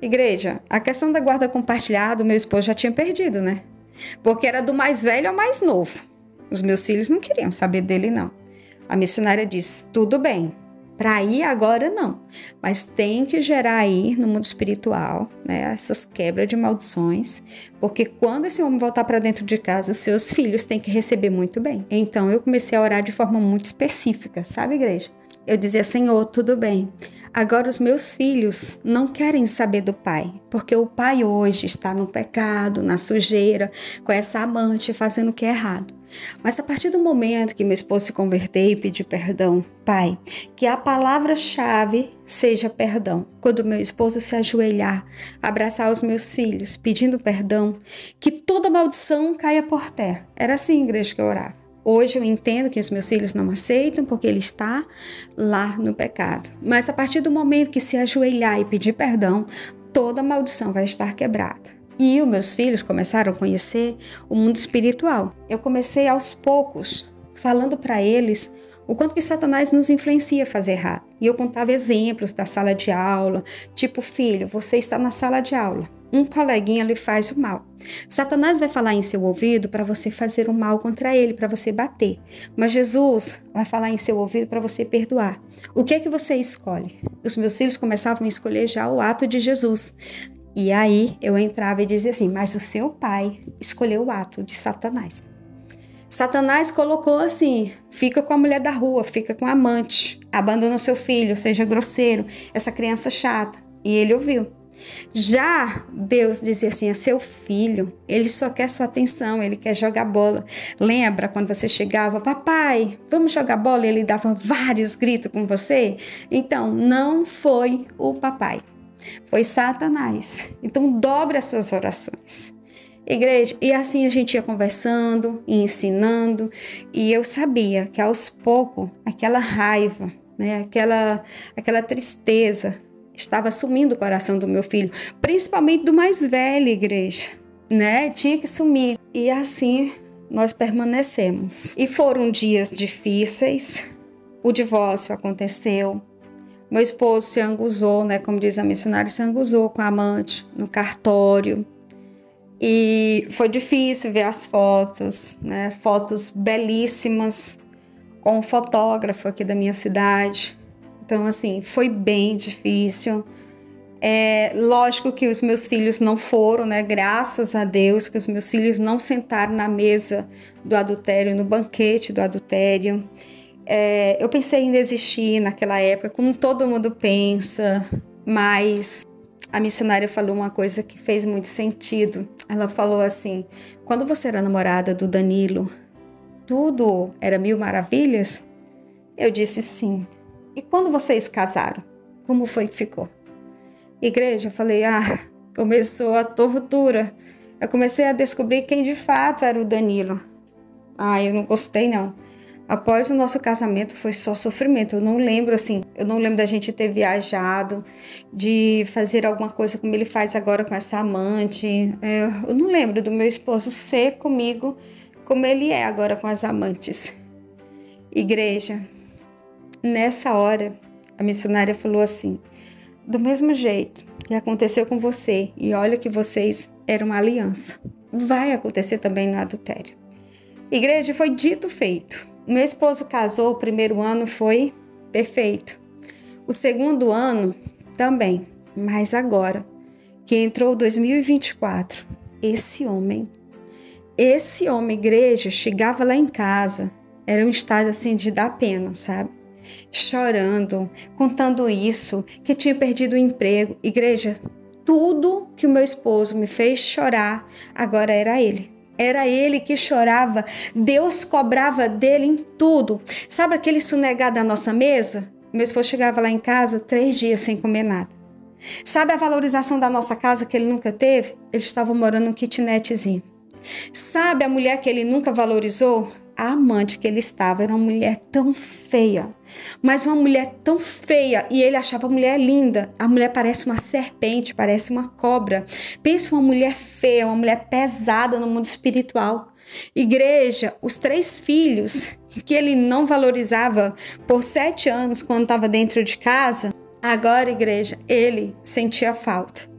Igreja, a questão da guarda compartilhada, o meu esposo já tinha perdido, né? Porque era do mais velho ao mais novo. Os meus filhos não queriam saber dele, não. A missionária disse, tudo bem, para ir agora não, mas tem que gerar aí no mundo espiritual, né, essas quebras de maldições, porque quando esse homem voltar para dentro de casa, os seus filhos têm que receber muito bem. Então eu comecei a orar de forma muito específica, sabe, igreja? Eu dizia, Senhor, tudo bem. Agora os meus filhos não querem saber do pai, porque o pai hoje está no pecado, na sujeira, com essa amante fazendo o que é errado. Mas a partir do momento que meu esposo se converter e pedir perdão, pai, que a palavra-chave seja perdão. Quando meu esposo se ajoelhar, abraçar os meus filhos, pedindo perdão, que toda maldição caia por terra. Era assim, igreja, que eu orava. Hoje eu entendo que os meus filhos não aceitam porque ele está lá no pecado. Mas a partir do momento que se ajoelhar e pedir perdão, toda maldição vai estar quebrada. E os meus filhos começaram a conhecer o mundo espiritual. Eu comecei aos poucos, falando para eles o quanto que Satanás nos influencia a fazer errado. E eu contava exemplos da sala de aula, tipo, filho, você está na sala de aula. Um coleguinha lhe faz o mal. Satanás vai falar em seu ouvido para você fazer o mal contra ele, para você bater. Mas Jesus vai falar em seu ouvido para você perdoar. O que é que você escolhe? Os meus filhos começavam a escolher já o ato de Jesus. E aí eu entrava e dizia assim, mas o seu pai escolheu o ato de Satanás. Satanás colocou assim, fica com a mulher da rua, fica com a amante, abandona o seu filho, seja grosseiro, essa criança chata. E ele ouviu. Já Deus dizia assim, é seu filho, ele só quer sua atenção, ele quer jogar bola. Lembra quando você chegava, papai, vamos jogar bola? E ele dava vários gritos com você? Então, não foi o papai, foi Satanás. Então, dobre as suas orações. Igreja, e assim a gente ia conversando e ensinando, e eu sabia que aos poucos aquela raiva, né, aquela tristeza estava sumindo o coração do meu filho, principalmente do mais velho, igreja, né? Tinha que sumir. E assim nós permanecemos. E foram dias difíceis, o divórcio aconteceu, meu esposo se angusou, né? Como diz a missionária, se angusou com a amante no cartório. E foi difícil ver as fotos, né? Fotos belíssimas com um fotógrafo aqui da minha cidade. Então, assim, foi bem difícil. Lógico que os meus filhos não foram, né? Graças a Deus que os meus filhos não sentaram na mesa do adultério, no banquete do adultério. Eu pensei em desistir naquela época, como todo mundo pensa, mas a missionária falou uma coisa que fez muito sentido. Ela falou assim, quando você era namorada do Danilo, tudo era mil maravilhas? Eu disse sim. E quando vocês casaram, como foi que ficou? Igreja, eu falei, começou a tortura. Eu comecei a descobrir quem de fato era o Danilo. Eu não gostei não. Após o nosso casamento foi só sofrimento. Eu não lembro da gente ter viajado, de fazer alguma coisa como ele faz agora com essa amante. Eu não lembro do meu esposo ser comigo como ele é agora com as amantes. Igreja, nessa hora, a missionária falou assim, do mesmo jeito que aconteceu com você, e olha que vocês eram uma aliança, vai acontecer também no adultério. Igreja, foi dito feito. O meu esposo casou, o primeiro ano foi perfeito. O segundo ano também, mas agora que entrou 2024, esse homem, igreja, chegava lá em casa, era um estado assim de dar pena, sabe? Chorando, contando isso, que tinha perdido o emprego. Igreja, tudo que o meu esposo me fez chorar, agora era ele. Era ele que chorava, Deus cobrava dele em tudo. Sabe aquele sonegar da nossa mesa? Meu esposo chegava lá em casa 3 dias sem comer nada. Sabe a valorização da nossa casa que ele nunca teve? Ele estava morando num kitnetzinho. Sabe a mulher que ele nunca valorizou? A amante que ele estava era uma mulher tão feia, mas uma mulher tão feia, e ele achava a mulher linda. A mulher parece uma serpente, parece uma cobra. Pensa uma mulher feia, uma mulher pesada no mundo espiritual. Igreja, os 3 filhos que ele não valorizava por 7 anos quando estava dentro de casa, agora, igreja, ele sentia falta.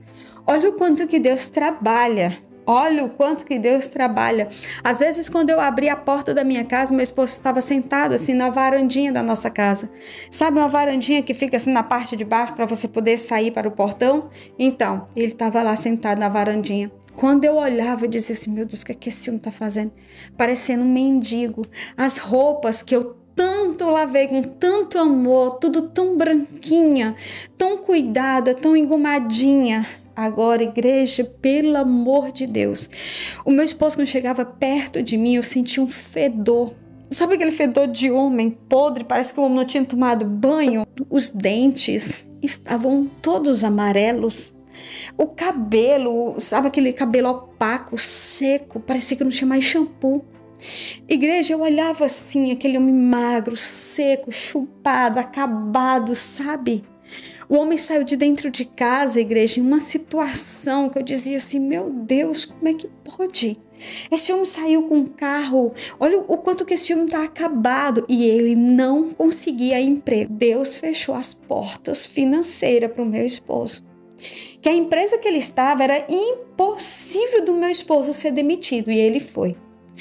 Olha o quanto que Deus trabalha. Olha o quanto que Deus trabalha. Às vezes, quando eu abri a porta da minha casa, meu esposo estava sentado assim na varandinha da nossa casa. Sabe uma varandinha que fica assim na parte de baixo para você poder sair para o portão? Então, ele estava lá sentado na varandinha. Quando eu olhava, eu dizia assim, meu Deus, o que é que esse homem está fazendo? Parecendo um mendigo. As roupas que eu tanto lavei com tanto amor, tudo tão branquinha, tão cuidada, tão engomadinha. Agora, igreja, pelo amor de Deus. O meu esposo, quando chegava perto de mim, eu sentia um fedor. Sabe aquele fedor de homem podre? Parece que o homem não tinha tomado banho. Os dentes estavam todos amarelos. O cabelo, sabe aquele cabelo opaco, seco? Parecia que não tinha mais shampoo. Igreja, eu olhava assim, aquele homem magro, seco, chupado, acabado, sabe? O homem saiu de dentro de casa, igreja, em uma situação que eu dizia assim, meu Deus, como é que pode? Esse homem saiu com um carro, olha o quanto que esse homem está acabado e ele não conseguia emprego. Deus fechou as portas financeiras para o meu esposo. Que a empresa que ele estava era impossível do meu esposo ser demitido e ele foi.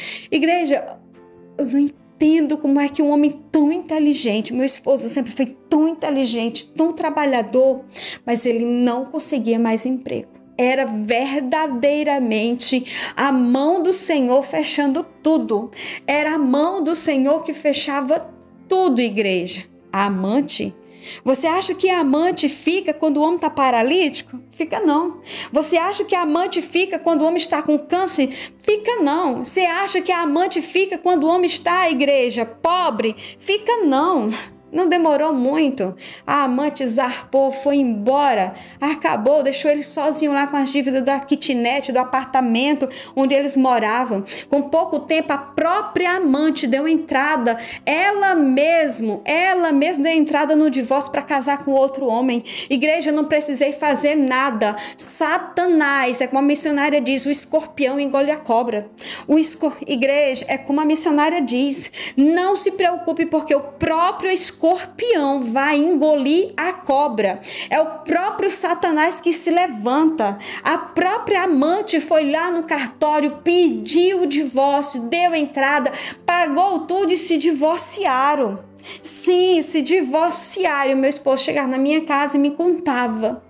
Igreja, eu não entendo como é que um homem tão inteligente, meu esposo sempre foi tão inteligente, tão trabalhador, mas ele não conseguia mais emprego. Era verdadeiramente a mão do Senhor fechando tudo. Era a mão do Senhor que fechava tudo, igreja. A amante. Você acha que a amante fica quando o homem está paralítico? Fica não. Você acha que a amante fica quando o homem está com câncer? Fica não. Você acha que a amante fica quando o homem está, igreja, pobre? Fica não. Não demorou muito. A amante zarpou, foi embora, acabou, deixou ele sozinho lá com as dívidas da kitnet, do apartamento onde eles moravam. Com pouco tempo, a própria amante deu entrada, ela mesma deu entrada no divórcio para casar com outro homem. Igreja, eu não precisei fazer nada. Satanás, é como a missionária diz, o escorpião engole a cobra. Igreja, é como a missionária diz, não se preocupe porque o próprio escorpião vai engolir a cobra. É o próprio Satanás que se levanta. A própria amante foi lá no cartório, pediu o divórcio, deu entrada, pagou tudo e se divorciaram. Sim, se divorciaram. Meu esposo chegava na minha casa e me contava.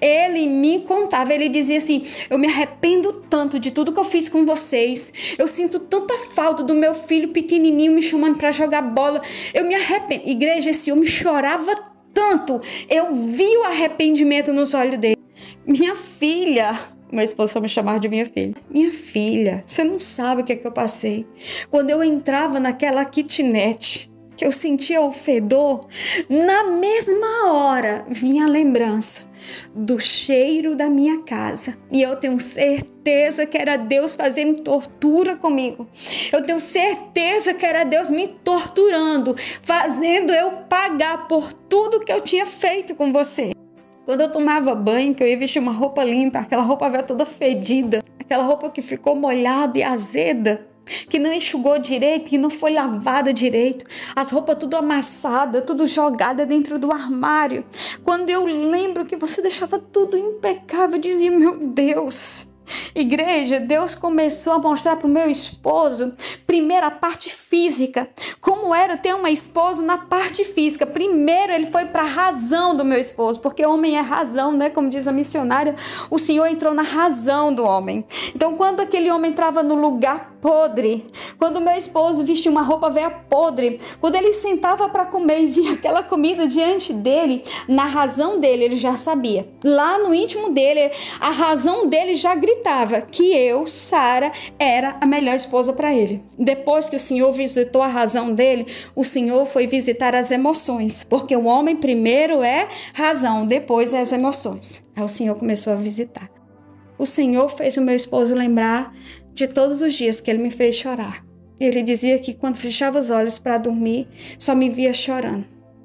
Ele dizia assim, eu me arrependo tanto de tudo que eu fiz com vocês. Eu sinto tanta falta do meu filho pequenininho me chamando para jogar bola. Eu me arrependo. Igreja, esse homem chorava tanto. Eu vi o arrependimento nos olhos dele. Minha filha... Meu esposo só me chamava de minha filha. Minha filha, você não sabe o que é que eu passei. Quando eu entrava naquela kitnet, que eu sentia o fedor, na mesma hora vinha a lembrança do cheiro da minha casa. E eu tenho certeza que era Deus fazendo tortura comigo. Eu tenho certeza que era Deus me torturando, fazendo eu pagar por tudo que eu tinha feito com você. Quando eu tomava banho, que eu ia vestir uma roupa limpa, aquela roupa velha toda fedida, aquela roupa que ficou molhada e azeda, que não enxugou direito, que não foi lavada direito, as roupas tudo amassadas, tudo jogada dentro do armário. Quando eu lembro que você deixava tudo impecável, eu dizia, meu Deus... Igreja, Deus começou a mostrar para o meu esposo, primeiro a parte física, como era ter uma esposa na parte física. Primeiro ele foi para a razão do meu esposo, porque homem é razão, né? Como diz a missionária, o Senhor entrou na razão do homem. Então quando aquele homem entrava no lugar podre, quando o meu esposo vestia uma roupa velha podre, quando ele sentava para comer e via aquela comida diante dele, na razão dele ele já sabia, lá no íntimo dele, a razão dele já gritava que eu, Sara, era a melhor esposa para ele. Depois que o Senhor visitou a razão dele, o Senhor foi visitar as emoções, porque o homem primeiro é razão, depois é as emoções. Aí o Senhor começou a visitar. O Senhor fez o meu esposo lembrar de todos os dias que ele me fez chorar. Ele dizia que quando fechava os olhos para dormir, só me via chorando.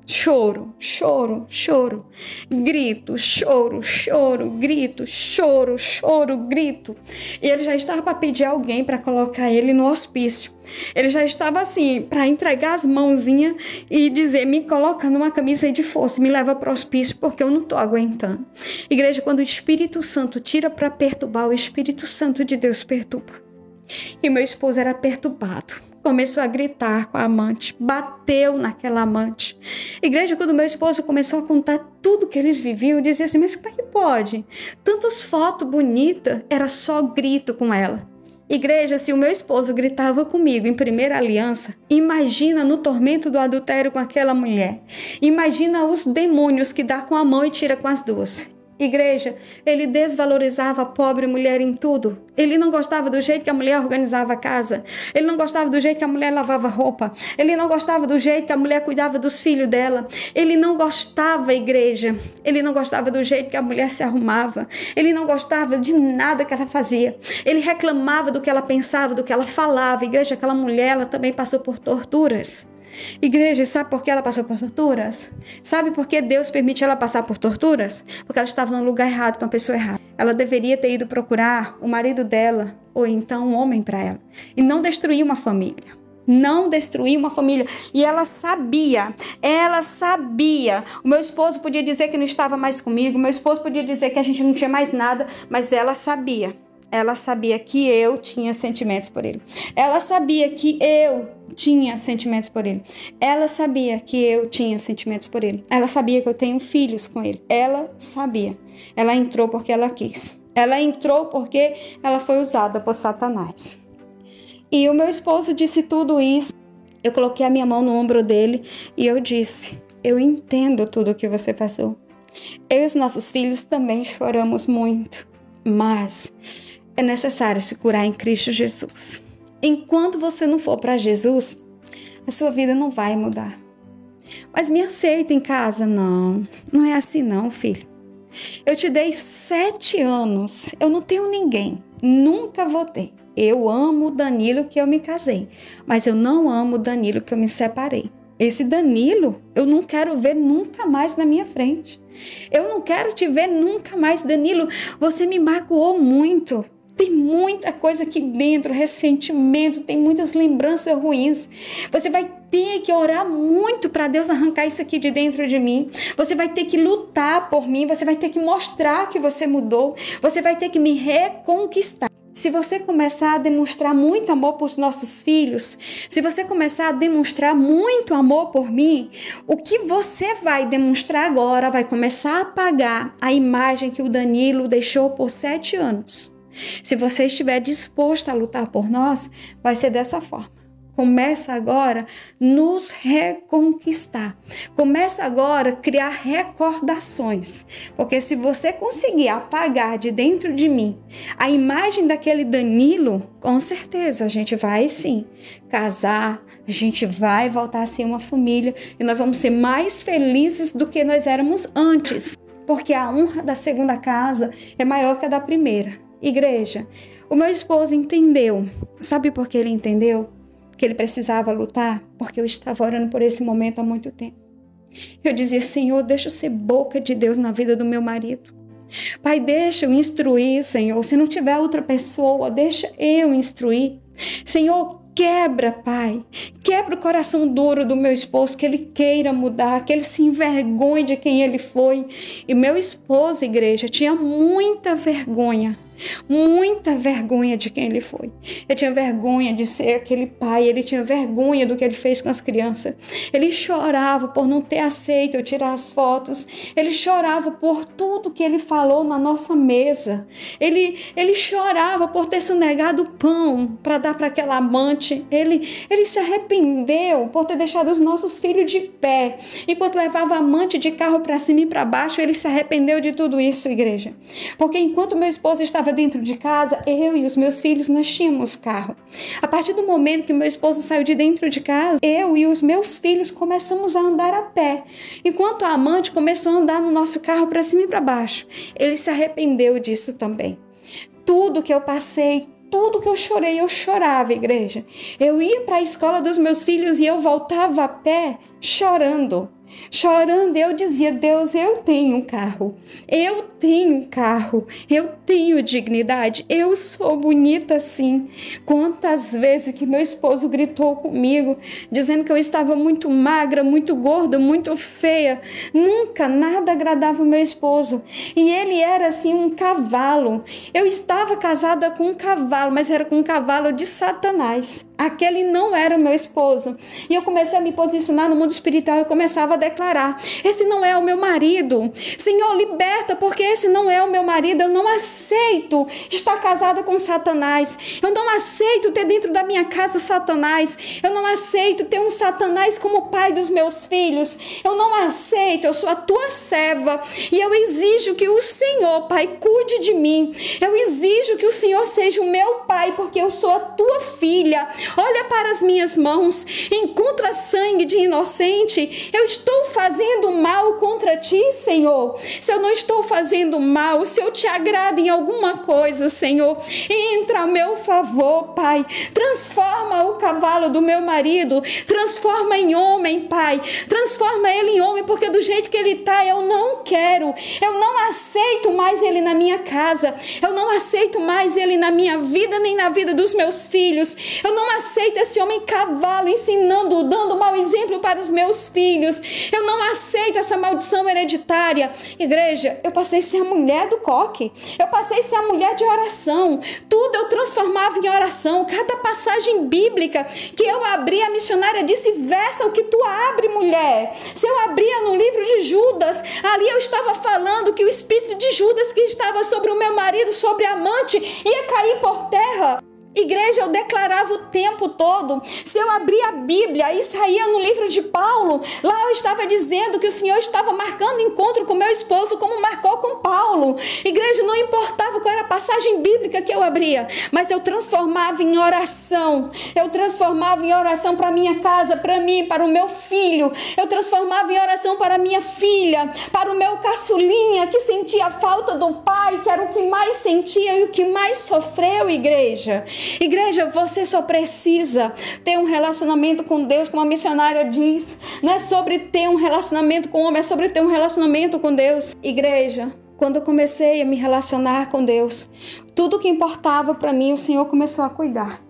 Choro, choro, choro, grito, choro, choro, grito, choro, choro, grito. E ele já estava para pedir alguém para colocar ele no hospício. Ele já estava assim, para entregar as mãozinhas e dizer, me coloca numa camisa de força, me leva para o hospício, porque eu não estou aguentando. Igreja, quando o Espírito Santo tira para perturbar, o Espírito Santo de Deus perturba. E meu esposo era perturbado. Começou a gritar com a amante, bateu naquela amante. Igreja, quando meu esposo começou a contar tudo que eles viviam, eu dizia assim, mas como é que pode? Tantas fotos bonitas, era só grito com ela. Igreja, se o meu esposo gritava comigo em primeira aliança, imagina no tormento do adultério com aquela mulher. Imagina os demônios que dá com a mão e tira com as duas. Igreja, ele desvalorizava a pobre mulher em tudo. Ele não gostava do jeito que a mulher organizava a casa. Ele não gostava do jeito que a mulher lavava roupa. Ele não gostava do jeito que a mulher cuidava dos filhos dela. Ele não gostava, igreja. Ele não gostava do jeito que a mulher se arrumava. Ele não gostava de nada que ela fazia. Ele reclamava do que ela pensava, do que ela falava. Igreja, aquela mulher, ela também passou por torturas. Igreja, sabe por que ela passou por torturas? Sabe por que Deus permite ela passar por torturas? Porque ela estava no lugar errado, com a pessoa errada. Ela deveria ter ido procurar o marido dela, ou então um homem para ela, e não destruir uma família. Não destruir uma família. E ela sabia. O meu esposo podia dizer que não estava mais comigo, meu esposo podia dizer que a gente não tinha mais nada, mas ela sabia. Ela sabia que eu tinha sentimentos por ele. Ela sabia que eu tinha sentimentos por ele. Ela sabia que eu tinha sentimentos por ele. Ela sabia que eu tenho filhos com ele. Ela sabia. Ela entrou porque ela quis. Ela entrou porque ela foi usada por Satanás. E o meu esposo disse tudo isso. Eu coloquei a minha mão no ombro dele e eu disse, eu entendo tudo o que você passou. Eu e os nossos filhos também choramos muito, mas é necessário se curar em Cristo Jesus. Enquanto você não for para Jesus, a sua vida não vai mudar. Mas me aceita em casa? Não, não é assim não, filho. Eu te dei 7 anos, eu não tenho ninguém, nunca vou ter. Eu amo o Danilo que eu me casei, mas eu não amo o Danilo que eu me separei. Esse Danilo, eu não quero ver nunca mais na minha frente. Eu não quero te ver nunca mais, Danilo. Você me magoou muito. Tem muita coisa aqui dentro, ressentimento, tem muitas lembranças ruins. Você vai ter que orar muito para Deus arrancar isso aqui de dentro de mim. Você vai ter que lutar por mim, você vai ter que mostrar que você mudou. Você vai ter que me reconquistar. Se você começar a demonstrar muito amor por nossos filhos, se você começar a demonstrar muito amor por mim, o que você vai demonstrar agora vai começar a apagar a imagem que o Danilo deixou por 7 anos. Se você estiver disposto a lutar por nós, vai ser dessa forma. Começa agora a nos reconquistar. Começa agora a criar recordações. Porque se você conseguir apagar de dentro de mim a imagem daquele Danilo, com certeza a gente vai sim casar, a gente vai voltar a ser uma família e nós vamos ser mais felizes do que nós éramos antes. Porque a honra da segunda casa é maior que a da primeira. Igreja, o meu esposo entendeu. Sabe por que ele entendeu? Que ele precisava lutar, porque eu estava orando por esse momento há muito tempo. Eu dizia, Senhor, deixa eu ser boca de Deus na vida do meu marido. Pai, deixa eu instruir, Senhor. Se não tiver outra pessoa, deixa eu instruir. Senhor, quebra, Pai. Quebra o coração duro do meu esposo, que ele queira mudar, que ele se envergonhe de quem ele foi. E meu esposo, igreja, tinha muita vergonha de quem ele foi. Ele tinha vergonha de ser aquele pai, ele tinha vergonha do que ele fez com as crianças. Ele chorava por não ter aceito eu tirar as fotos. Ele chorava por tudo que ele falou na nossa mesa. Ele chorava por ter sonegado o pão para dar para aquela amante. Ele se arrependeu por ter deixado os nossos filhos de pé. Enquanto levava a amante de carro para cima e para baixo, ele se arrependeu de tudo isso, igreja. Porque enquanto meu esposo estava dentro de casa, eu e os meus filhos, nós tínhamos carro. A partir do momento que meu esposo saiu de dentro de casa, eu e os meus filhos começamos a andar a pé. Enquanto a amante começou a andar no nosso carro para cima e para baixo. Ele se arrependeu disso também. Tudo que eu passei, tudo que eu chorei, eu chorava, igreja. Eu ia para a escola dos meus filhos e eu voltava a pé chorando. chorando. Eu dizia: Deus, eu tenho um carro, eu tenho dignidade, eu sou bonita sim. Quantas vezes que meu esposo gritou comigo, dizendo que eu estava muito magra, muito gorda, muito feia. Nunca nada agradava o meu esposo. E ele era assim um cavalo. Eu estava casada com um cavalo, mas era com um cavalo de Satanás. Aquele não era o meu esposo. E eu comecei a me posicionar no mundo espiritual e começava a declarar: esse não é o meu marido. Senhor, liberta, porque esse não é o meu marido. Eu não aceito estar casada com Satanás. Eu não aceito ter dentro da minha casa Satanás. Eu não aceito ter um Satanás como pai dos meus filhos. Eu não aceito. Eu sou a tua serva e eu exijo que o Senhor, Pai, cuide de mim. Eu exijo que o Senhor seja o meu pai, porque eu sou a tua filha. Olha para as minhas mãos, encontra sangue de inocente. Eu estou fazendo mal contra ti, Senhor. Se eu não estou fazendo mal, se eu te agrado em alguma coisa, Senhor, entra a meu favor, Pai. Transforma o cavalo do meu marido, transforma em homem, Pai. Transforma ele em homem, porque do jeito que ele está, eu não quero. Eu não aceito mais ele na minha casa. Eu não aceito mais ele na minha vida, nem na vida dos meus filhos. Eu não aceito esse homem cavalo ensinando, dando mau exemplo para os meus filhos. Eu não aceito essa maldição hereditária. Igreja, eu passei a ser a mulher do coque. Eu passei a ser a mulher de oração. Tudo eu transformava em oração. Cada passagem bíblica que eu abria, a missionária disse: versa o que tu abre, mulher. Se eu abria no livro de Judas, ali eu estava falando que o espírito de Judas que estava sobre o meu marido, sobre a amante, ia cair por terra. Igreja, eu declarava o tempo todo. Se eu abria a Bíblia e saía no livro de Paulo, lá eu estava dizendo que o Senhor estava marcando encontro com meu esposo, como marcou com Paulo. Igreja, não importava qual era a passagem bíblica que eu abria, mas eu transformava em oração. Eu transformava em oração para minha casa, para mim, para o meu filho. Eu transformava em oração para minha filha, para o meu caçulinha, que sentia a falta do pai, que era o que mais sentia e o que mais sofreu, igreja. Igreja, você só precisa ter um relacionamento com Deus, como a missionária diz. Não é sobre ter um relacionamento com o homem, é sobre ter um relacionamento com Deus. Igreja, quando eu comecei a me relacionar com Deus, tudo que importava para mim, o Senhor começou a cuidar.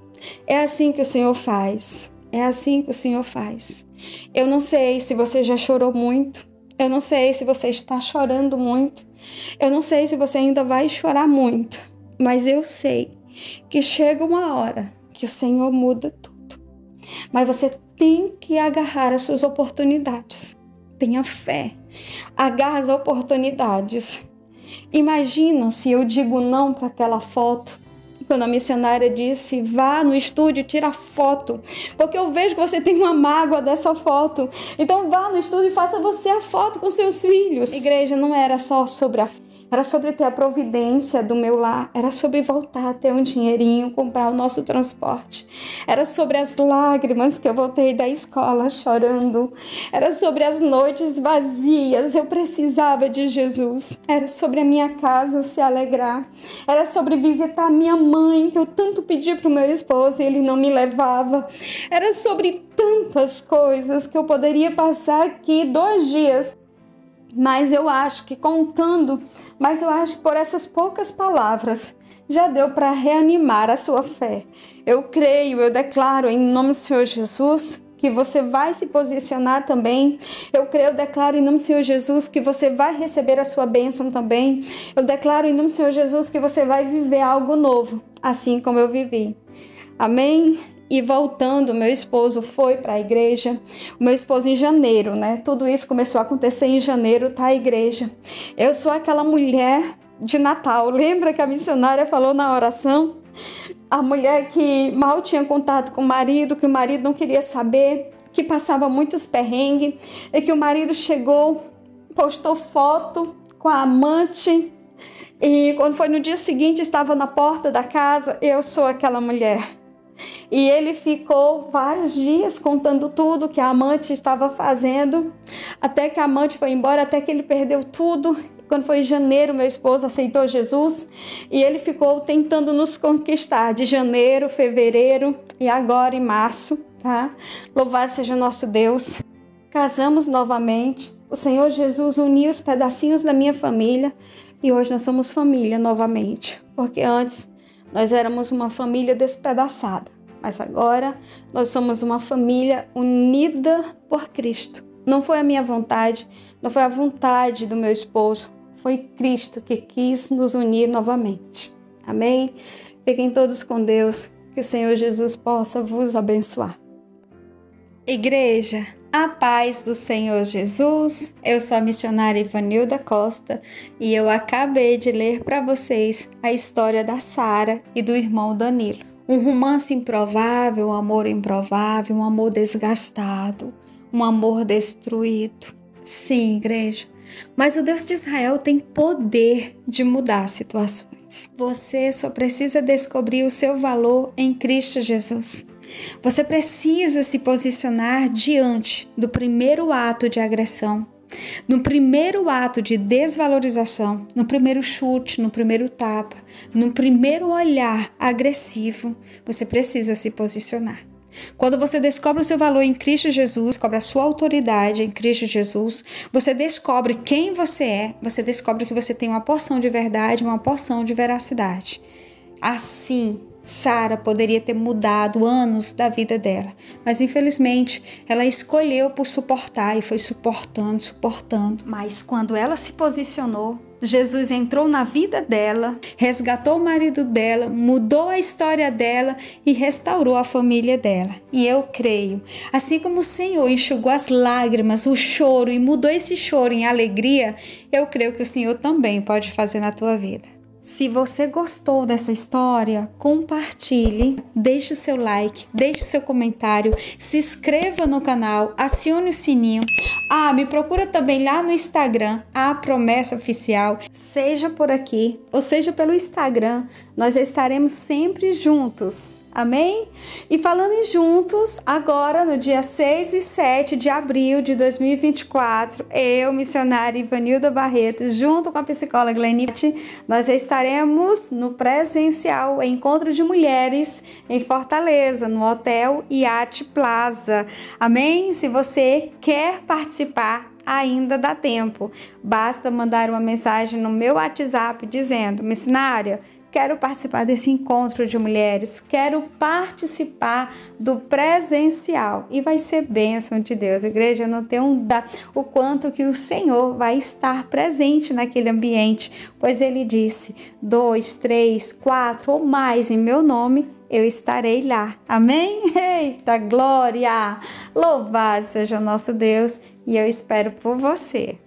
É assim que o Senhor faz. É assim que o Senhor faz. Eu não sei se você já chorou muito. Eu não sei se você está chorando muito. Eu não sei se você ainda vai chorar muito. Mas eu sei que chega uma hora que o Senhor muda tudo. Mas você tem que agarrar as suas oportunidades. Tenha fé. Agarra as oportunidades. Imagina se eu digo não para aquela foto. Quando a missionária disse: vá no estúdio, tira foto, porque eu vejo que você tem uma mágoa dessa foto. Então vá no estúdio e faça você a foto com seus filhos. Igreja, não era só sobre a era sobre ter a providência do meu lar, era sobre voltar a ter um dinheirinho, comprar o nosso transporte, era sobre as lágrimas que eu voltei da escola chorando, era sobre as noites vazias, eu precisava de Jesus, era sobre a minha casa se alegrar, era sobre visitar minha mãe, que eu tanto pedi para o meu esposo e ele não me levava, era sobre tantas coisas que eu poderia passar aqui 2 dias. Mas eu acho que por essas poucas palavras já deu para reanimar a sua fé. Eu creio, eu declaro em nome do Senhor Jesus que você vai se posicionar também. Eu creio, eu declaro em nome do Senhor Jesus que você vai receber a sua bênção também. Eu declaro em nome do Senhor Jesus que você vai viver algo novo, assim como eu vivi. Amém? E voltando, meu esposo foi para a igreja, o meu esposo em janeiro, né? Tudo isso começou a acontecer em janeiro, tá? A igreja. Eu sou aquela mulher de Natal, lembra que a missionária falou na oração? A mulher que mal tinha contato com o marido, que o marido não queria saber, que passava muitos perrengues, e que o marido chegou, postou foto com a amante, e quando foi no dia seguinte, estava na porta da casa. Eu sou aquela mulher. E ele ficou vários dias contando tudo que a amante estava fazendo, até que a amante foi embora, até que ele perdeu tudo. Quando foi em janeiro, meu esposo aceitou Jesus e ele ficou tentando nos conquistar de janeiro, fevereiro e agora em março, tá? Louvado seja o nosso Deus. casamos novamente. O Senhor Jesus uniu os pedacinhos da minha família e hoje nós somos família novamente. Porque antes nós éramos uma família despedaçada, mas agora nós somos uma família unida por Cristo. Não foi a minha vontade, não foi a vontade do meu esposo, foi Cristo que quis nos unir novamente. Amém? Fiquem todos com Deus, que o Senhor Jesus possa vos abençoar. Igreja, a paz do Senhor Jesus. Eu sou a missionária Ivanilda Costa e eu acabei de ler para vocês a história da Sara e do irmão Danilo. Um romance improvável, um amor improvável, um amor desgastado, um amor destruído. Sim, igreja, mas o Deus de Israel tem poder de mudar situações. Você só precisa descobrir o seu valor em Cristo Jesus. Você precisa se posicionar diante do primeiro ato de agressão, no primeiro ato de desvalorização, no primeiro chute, no primeiro tapa, no primeiro olhar agressivo. Você precisa se posicionar. Quando você descobre o seu valor em Cristo Jesus, descobre a sua autoridade em Cristo Jesus, você descobre quem você é, você descobre que você tem uma porção de verdade, uma porção de veracidade. Assim, Sara poderia ter mudado anos da vida dela, mas infelizmente ela escolheu por suportar e foi suportando. Mas quando ela se posicionou, Jesus entrou na vida dela, resgatou o marido dela, mudou a história dela e restaurou a família dela. E eu creio, assim como o Senhor enxugou as lágrimas, o choro e mudou esse choro em alegria, eu creio que o Senhor também pode fazer na tua vida. Se você gostou dessa história, compartilhe, deixe o seu like, deixe o seu comentário, se inscreva no canal, acione o sininho. Me procura também lá no Instagram, A Promessa Oficial. Seja por aqui ou seja pelo Instagram, nós estaremos sempre juntos. Amém? E falando em juntos, agora no dia 6 e 7 de abril de 2024, eu, missionária Ivanilda Barreto, junto com a psicóloga Glenite, nós estaremos no presencial Encontro de Mulheres em Fortaleza, no Hotel Yacht Plaza. Amém? Se você quer participar, ainda dá tempo. Basta mandar uma mensagem no meu WhatsApp dizendo: missionária, quero participar desse encontro de mulheres, quero participar do presencial. E vai ser bênção de Deus. Igreja, não tem o quanto que o Senhor vai estar presente naquele ambiente, pois Ele disse: 2, 3, 4 ou mais em meu nome, eu estarei lá. Amém? Eita glória! Louvado seja o nosso Deus e eu espero por você.